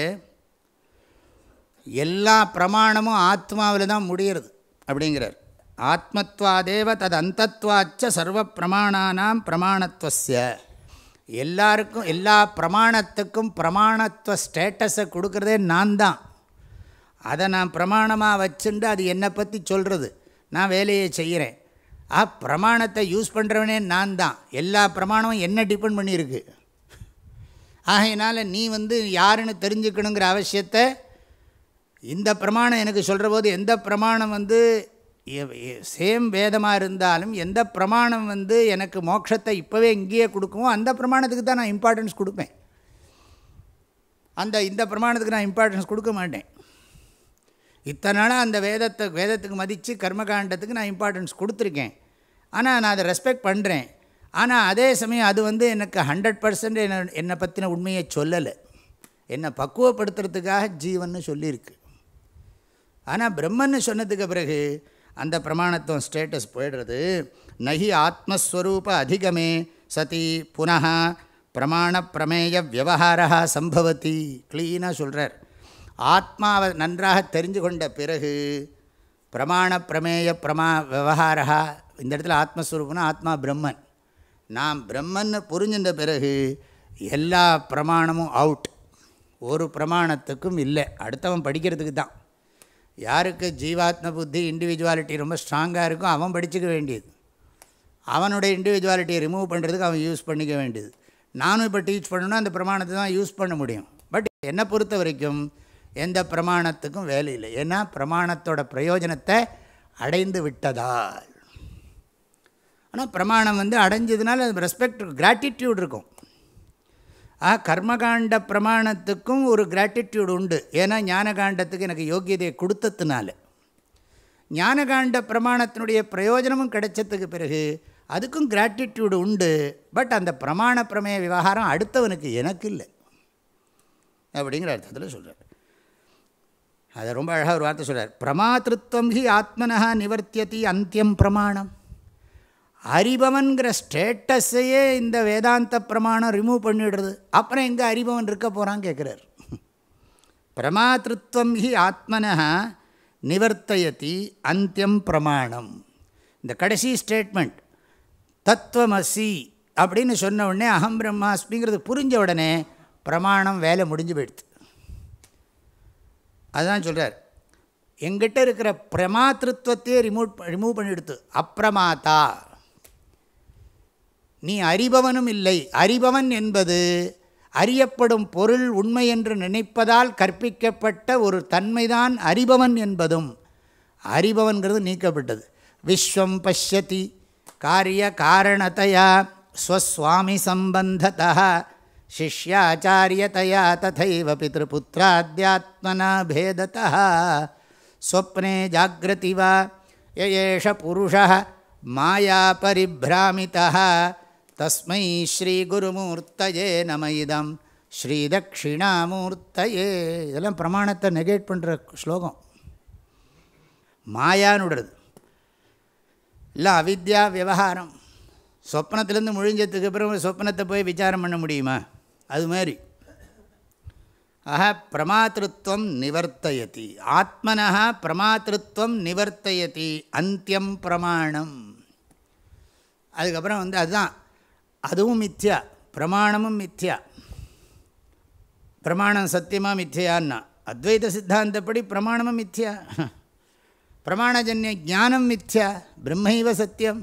எல்லா பிரமாணமும் ஆத்மாவில் தான் முடிகிறது அப்படிங்கிறார். ஆத்மத்வாதேவ தது அந்தத்வாச்ச சர்வ பிரமாணானாம் பிரமாணத்துவஸ்ய. எல்லாருக்கும் எல்லா பிரமாணத்துக்கும் பிரமாணத்துவ ஸ்டேட்டஸை கொடுக்குறதே நான் தான். அதை நான் பிரமாணமாக வச்சுண்டு அது என்னை பற்றி சொல்கிறது, நான் வேலையை செய்கிறேன். ஆ பிரமாணத்தை யூஸ் பண்ணுறவனே நான் தான். எல்லா பிரமாணமும் என்ன டிபெண்ட் பண்ணியிருக்கு. ஆகையினால் நீ வந்து யாருன்னு தெரிஞ்சுக்கணுங்கிற அவசியத்தை இந்த பிரமாணம் எனக்கு சொல்கிற போது, எந்த பிரமாணம் வந்து சேம் வேதமாக இருந்தாலும் எந்த பிரமாணம் வந்து எனக்கு மோட்சத்தை இப்போவே இங்கேயே கொடுக்குமோ அந்த பிரமாணத்துக்கு தான் நான் இம்பார்ட்டன்ஸ் கொடுப்பேன். அந்த இந்த பிரமாணத்துக்கு நான் இம்பார்ட்டன்ஸ் கொடுக்க மாட்டேன். இத்தனை நாளாக அந்த வேதத்தை வேதத்துக்கு மதித்து கர்மகாண்டத்துக்கு நான் இம்பார்ட்டன்ஸ் கொடுத்துருக்கேன். ஆனால் நான் அதை ரெஸ்பெக்ட் பண்ணுறேன். ஆனால் அதே சமயம் அது வந்து எனக்கு ஹண்ட்ரட் பர்சன்ட் என்ன என்னை பற்றின உண்மையை சொல்லலை. என்னை பக்குவப்படுத்துறதுக்காக ஜீவன்னு சொல்லியிருக்கு. ஆனால் பிரம்மன்னு சொன்னதுக்கு பிறகு அந்த பிரமாணத்துவம் ஸ்டேட்டஸ் போய்டுறது. நஹி ஆத்மஸ்வரூப அதிகமே சதி புனः பிரமாண பிரமேய விவகாரா சம்பவதி. க்ளீனாக சொல்கிறார். ஆத்மாவை நன்றாக தெரிஞ்சு கொண்ட பிறகு பிரமாண பிரமேய பிரமா விவகாரா, இந்த இடத்துல ஆத்மஸ்வரூபம்னா ஆத்மா பிரம்மன், நாம் பிரம்மன்னு புரிஞ்சின்ற பிறகு எல்லா பிரமாணமும் அவுட். ஒரு பிரமாணத்துக்கும் இல்லை. அடுத்தவன் படிக்கிறதுக்கு தான். யாருக்கு ஜீவாத்ம புத்தி இண்டிவிஜுவாலிட்டி ரொம்ப ஸ்ட்ராங்காக இருக்கும் அவன் படிச்சுக்க வேண்டியது. அவனுடைய இண்டிவிஜுவாலிட்டியை ரிமூவ் பண்ணுறதுக்கு அவன் யூஸ் பண்ணிக்க வேண்டியது. நானும் இப்போ டீச் பண்ணணுன்னா அந்த பிரமாணத்தை தான் யூஸ் பண்ண முடியும். பட் என்னை பொறுத்த வரைக்கும் எந்த பிரமாணத்துக்கும் வேலை இல்லை. ஏன்னா பிரமாணத்தோட பிரயோஜனத்தை அடைந்து விட்டதால். ஆனால் பிரமாணம் வந்து அடைஞ்சதுனால ரெஸ்பெக்ட் கிராட்டிடியூட் இருக்கும். ஆ கர்மகாண்ட பிரமாணத்துக்கும் ஒரு கிராட்டிடியூட் உண்டு. ஏன்னா ஞானகாண்டத்துக்கு எனக்கு யோக்கியதையை கொடுத்ததுனால. ஞானகாண்ட பிரமாணத்தினுடைய பிரயோஜனமும் கிடைச்சதுக்கு பிறகு அதுக்கும் கிராட்டிடியூடு உண்டு. பட் அந்த பிரமாண பிரமேய விவகாரம் அடுத்தவனுக்கு எனக்கு இல்லை அப்படிங்கிற அர்த்தத்தில் சொல்கிறார். அதை ரொம்ப அழகாக ஒரு வார்த்தை சொல்கிறார். பிரமாத்திருத்வம் ஹி ஆத்மனஹ நிவர்த்தியதி அந்தியம் பிரமாணம். அறிபவன்கிற ஸ்டேட்டஸையே இந்த வேதாந்த பிரமாணம் ரிமூவ் பண்ணிடுறது. அப்புறம் எங்கே அறிபவன் இருக்க போகிறான்னு கேட்குறார். பிரமாத்திருத்வம் ஹி ஆத்மனஹ நிவர்த்தயதி அந்தியம் பிரமாணம். இந்த கடைசி ஸ்டேட்மெண்ட் தத்துவமசி அப்படின்னு சொன்ன உடனே அகம் பிரம்மாஸ்மிங்கிறது புரிஞ்ச உடனே பிரமாணம் வேலை முடிஞ்சு போயிடுது. அதுதான் சொல்கிறார். எங்கிட்ட இருக்கிற பிரமாத்திருத்வத்தையே ரிமூவ் ரிமூவ் பண்ணிவிடுத்து. அப்பிரமாத்தா, நீ அறிபவனும் இல்லை. அறிபவன் என்பது அறியப்படும் பொருள் உண்மை என்று நினைப்பதால் கற்பிக்கப்பட்ட ஒரு தன்மைதான் அறிபவன் என்பதும். அறிபவன்கிறது நீக்கப்பட்டது. விஸ்வம் பஷ்யதி காரிய காரணத்தையா ஸ்வஸ்வாமி சம்பந்ததா சிஷ்யாச்சாரியதையா ததைவ பித்ருபுத்திராத்யாத்மனா பேததா ஸ்வப்னே ஜாக்ரதி வா யயேஷ புருஷः மாயா பரிப்ராமிதः தஸ்மை ஸ்ரீ குருமூர்த்தயே நம இதம் ஸ்ரீ தட்சிணாமூர்த்தயே. இதெல்லாம் பிரமாணத்தை நெகேட் பண்ணுற ஸ்லோகம். மாயானுடுறது இல்லை அவித்யா விவகாரம். சொப்னத்திலேருந்து முழிஞ்சதுக்கு அப்புறம் சொப்னத்தை போய் விசாரம் பண்ண முடியுமா? அது மாதிரி ஆஹா பிரமாத்திருத்வம் நிவர்த்தயதி. ஆத்மனः பிரமாத்திருத்வம் நிவர்த்தயதி அந்தியம் பிரமாணம். அதுக்கப்புறம் வந்து அதுதான், அதுவும் மித்யா, பிரமாணமும் மித்யா. பிரமாணம் சத்தியமாக மித்யான்னா அத்வைத சித்தாந்தப்படி பிரமாணமும் மித்யா. பிரமாணஜன்ய ஞானம் மித்யா, பிரம்மைவ சத்தியம்.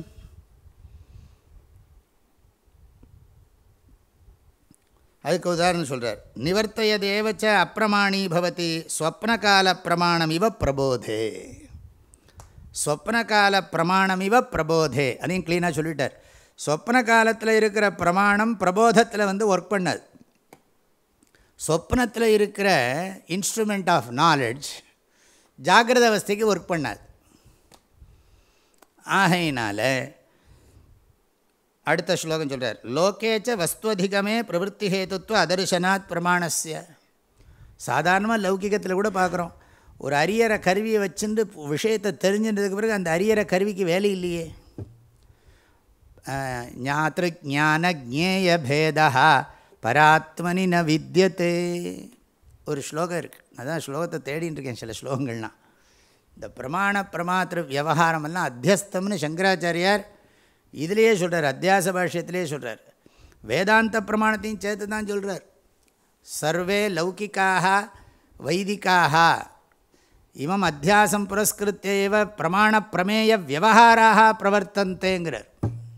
அதுக்கு உதாரணம் சொல்கிறார். நிவர்த்தயதேவச்ச அப்பிரமாணீ பவதி ஸ்வப்னகால பிரமாணம் இவ பிரபோதே. ஸ்வப்னகால பிரமாணம் இவ பிரபோதே. அதையும் க்ளீனாக சொல்லிட்டார். ஸ்வப்ன காலத்தில் இருக்கிற பிரமாணம் பிரபோதத்தில் வந்து ஒர்க் பண்ணாது. சொப்னத்தில் இருக்கிற இன்ஸ்ட்ருமெண்ட் ஆஃப் நாலெட்ஜ் ஜாகிரத அவஸ்தைக்கு ஒர்க் பண்ணாது. ஆகையினால அடுத்த ஸ்லோகம் சொல்கிறார். லோகேச்ச வஸ்துவதிகமே பிரவருத்தி ஹேத்துவ அதர்சனாத் பிரமாணஸ்ய. சாதாரணமாக லௌகிகத்தில் கூட பார்க்குறோம். ஒரு அரியற கருவியை வச்சுட்டு விஷயத்தை தெரிஞ்சுன்றதுக்கு பிறகு அந்த அரியற கருவிக்கு வேலை இல்லையே. ஞாத்ரு ஞான ஜ்ஞேய பேதா பராத்மனி ந வித்யதே. ஒரு ஸ்லோகம் இருக்குது. அதான் ஸ்லோகத்தை தேடின்னு இருக்கேன். சில ஸ்லோகங்கள்லாம் இந்த பிரமாண பிரமாத்திர விவகாரமெல்லாம் அத்தியஸ்தம்னு சங்கராச்சாரியார் இதிலேயே சொல்கிறார். அத்தியாச பாஷ்யத்திலே சொல்கிறார். வேதாந்த பிரமாணத்தையும் சேர்த்து தான் சொல்கிறார். சர்வே லௌகிக்காக வைதிக்காக இமம் அத்தியாசம் புரஸ்கிருத்தேவ பிரமாண பிரமேய விவகாராக பிரவர்த்தந்தேங்கிறார்.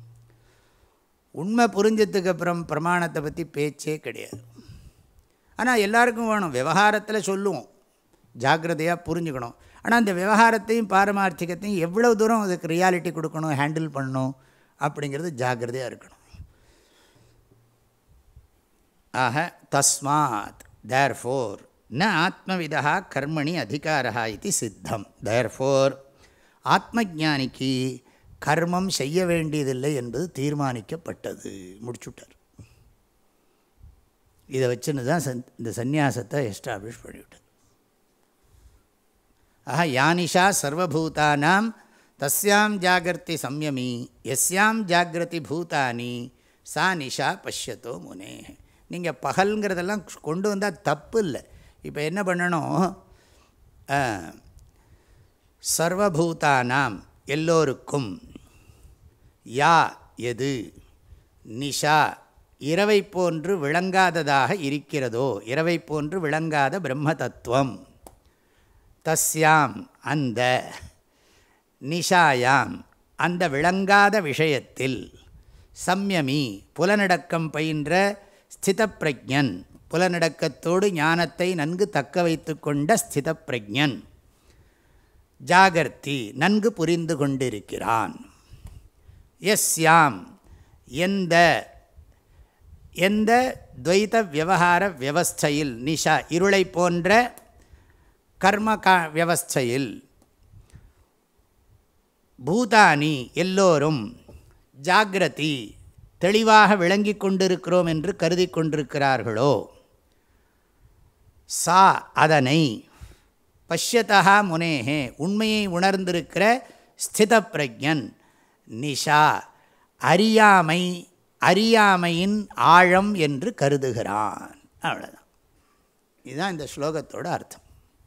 உண்மை புரிஞ்சதுக்கு அப்புறம் பிரமாணத்தை பற்றி பேச்சே கிடையாது. ஆனால் எல்லாருக்கும் வேணும். விவகாரத்தில் சொல்லுவோம், ஜாக்கிரதையாக புரிஞ்சுக்கணும். ஆனால் அந்த விவகாரத்தையும் பாரமார்த்திகத்தையும் எவ்வளோ தூரம் அதுக்கு ரியாலிட்டி கொடுக்கணும், ஹேண்டில் பண்ணணும் அப்படிங்கிறது ஜாக்கிரதையாக இருக்கணும். ஆக தஸ்மாத் தேர்ஃபோர் ந ஆத்மவிதா கர்மணி அதிகாரா இது சித்தம். தேர்ஃபோர் ஆத்மஜானிக்கு கர்மம் செய்ய வேண்டியதில்லை என்பது தீர்மானிக்கப்பட்டது. முடிச்சுட்டார். இதை வச்சுன்னு தான் சன் இந்த சந்நியாசத்தை எஸ்டாப்ளிஷ் பண்ணிவிட்டார். ஆஹா, யானிஷா சர்வபூதானாம் தஸ்யாம் ஜாகிரதி சம்யமி எஸ்யாம் ஜாகிரதி பூதானி சா நிஷா பஷ்யத்தோ முனே. நீங்கள் பகல்ங்கிறதெல்லாம் கொண்டு வந்தால் தப்பு இல்லை. இப்போ என்ன பண்ணணும், சர்வபூதானாம் எல்லோருக்கும், யா எது, நிஷா இரவை போன்று விளங்காததாக இருக்கிறதோ, இரவை போன்று விளங்காத பிரம்ம தத்துவம், தஸ்யாம் அந்த, நிஷாயாம் அந்த விளங்காத விஷயத்தில், சம்யமி புலனடக்கம் பயின்ற ஸ்திதப்பிரஜன் புலனடக்கத்தோடு ஞானத்தை நன்கு தக்க வைத்து கொண்ட ஸ்திதப்பிரஜன், ஜாகர்த்தி நன்கு புரிந்து கொண்டிருக்கிறான். யஸ்யாம் எந்த எந்த துவைத விவகார வியவஸ்தையில், நிஷா இருளை போன்ற கர்ம கா வியவஸ்தையில், பூதானி எல்லோரும், ஜாகிரதி தெளிவாக விளங்கி கொண்டிருக்கிறோம் என்று கருதி கொண்டிருக்கிறார்களோ, சா அதனை, பஷ்யதா முனேஹே உண்மையை உணர்ந்திருக்கிற ஸ்திதப்பிரஜன், நிஷா அறியாமை அறியாமையின் ஆழம் என்று கருதுகிறான். அவ்வளோதான். இதுதான் இந்த ஸ்லோகத்தோட அர்த்தம்.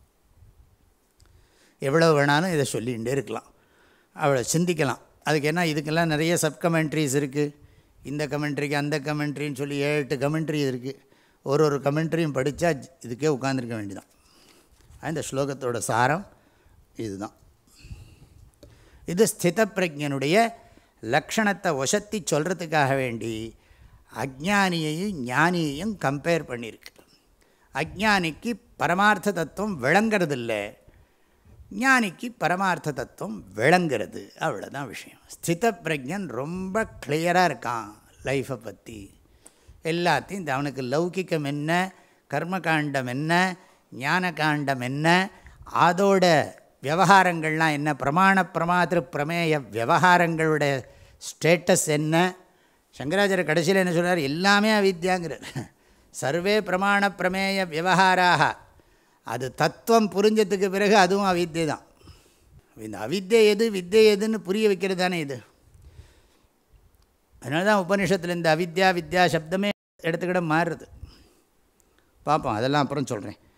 எவ்வளோ வேணாலும் இதை சொல்லிகிட்டே இருக்கலாம், அவ்வளோ சிந்திக்கலாம். அதுக்கு என்ன, இதுக்கெல்லாம் நிறைய சப்கமெண்ட்ரிஸ் இருக்குது. இந்த கமெண்ட்ரிக்கு அந்த கமெண்ட்ரின்னு சொல்லி ஏழு எட்டு கமெண்ட்ரி இருக்குது. ஒரு ஒரு கமெண்ட்ரியும் படித்தா இதுக்கே உட்காந்துருக்க வேண்டியதான். இந்த ஸ்லோகத்தோட சாரம் இதுதான். இது ஸ்திதப்பிரஜனுடைய லக்ஷணத்தை ஒசத்தி சொல்கிறதுக்காக வேண்டி அஜ்ஞானியையும் ஞானியையும் கம்பேர் பண்ணியிருக்கு. அஜ்ஞானிக்கு பரமார்த்த தத்துவம் விளங்கிறதில்லை, ஞானிக்கு பரமார்த்த தத்துவம் விளங்கிறது. அவ்வளோதான் விஷயம். ஸ்திதப்பிரஜன் ரொம்ப கிளியராக இருக்கான் லைஃப்பை பற்றி எல்லாத்தையும். அவனுக்கு லௌகிக்கம் என்ன, கர்மகாண்டம் என்ன, ஞான காண்டம் என்ன, அதோட விவகாரங்கள்லாம் என்ன, பிரமாண பிரமாத்திரு பிரமேய விவகாரங்களுடைய ஸ்டேட்டஸ் என்ன. சங்கராச்சாரிய கடைசியில் என்ன சொல்கிறார், எல்லாமே அவித்யாங்கிறார். சர்வே பிரமாண பிரமேய விவகாராக, அது தத்துவம் புரிஞ்சதுக்கு பிறகு அதுவும் அவித்யை தான். இந்த அவித்யை எது வித்யை எதுன்னு புரிய வைக்கிறது தானே இது. அதனால தான் உபநிஷத்தில் இந்த அவித்யா வித்யா சப்தமே எடுத்துக்கிட மாறுறது. பார்ப்போம், அதெல்லாம் அப்புறம் சொல்கிறேன்.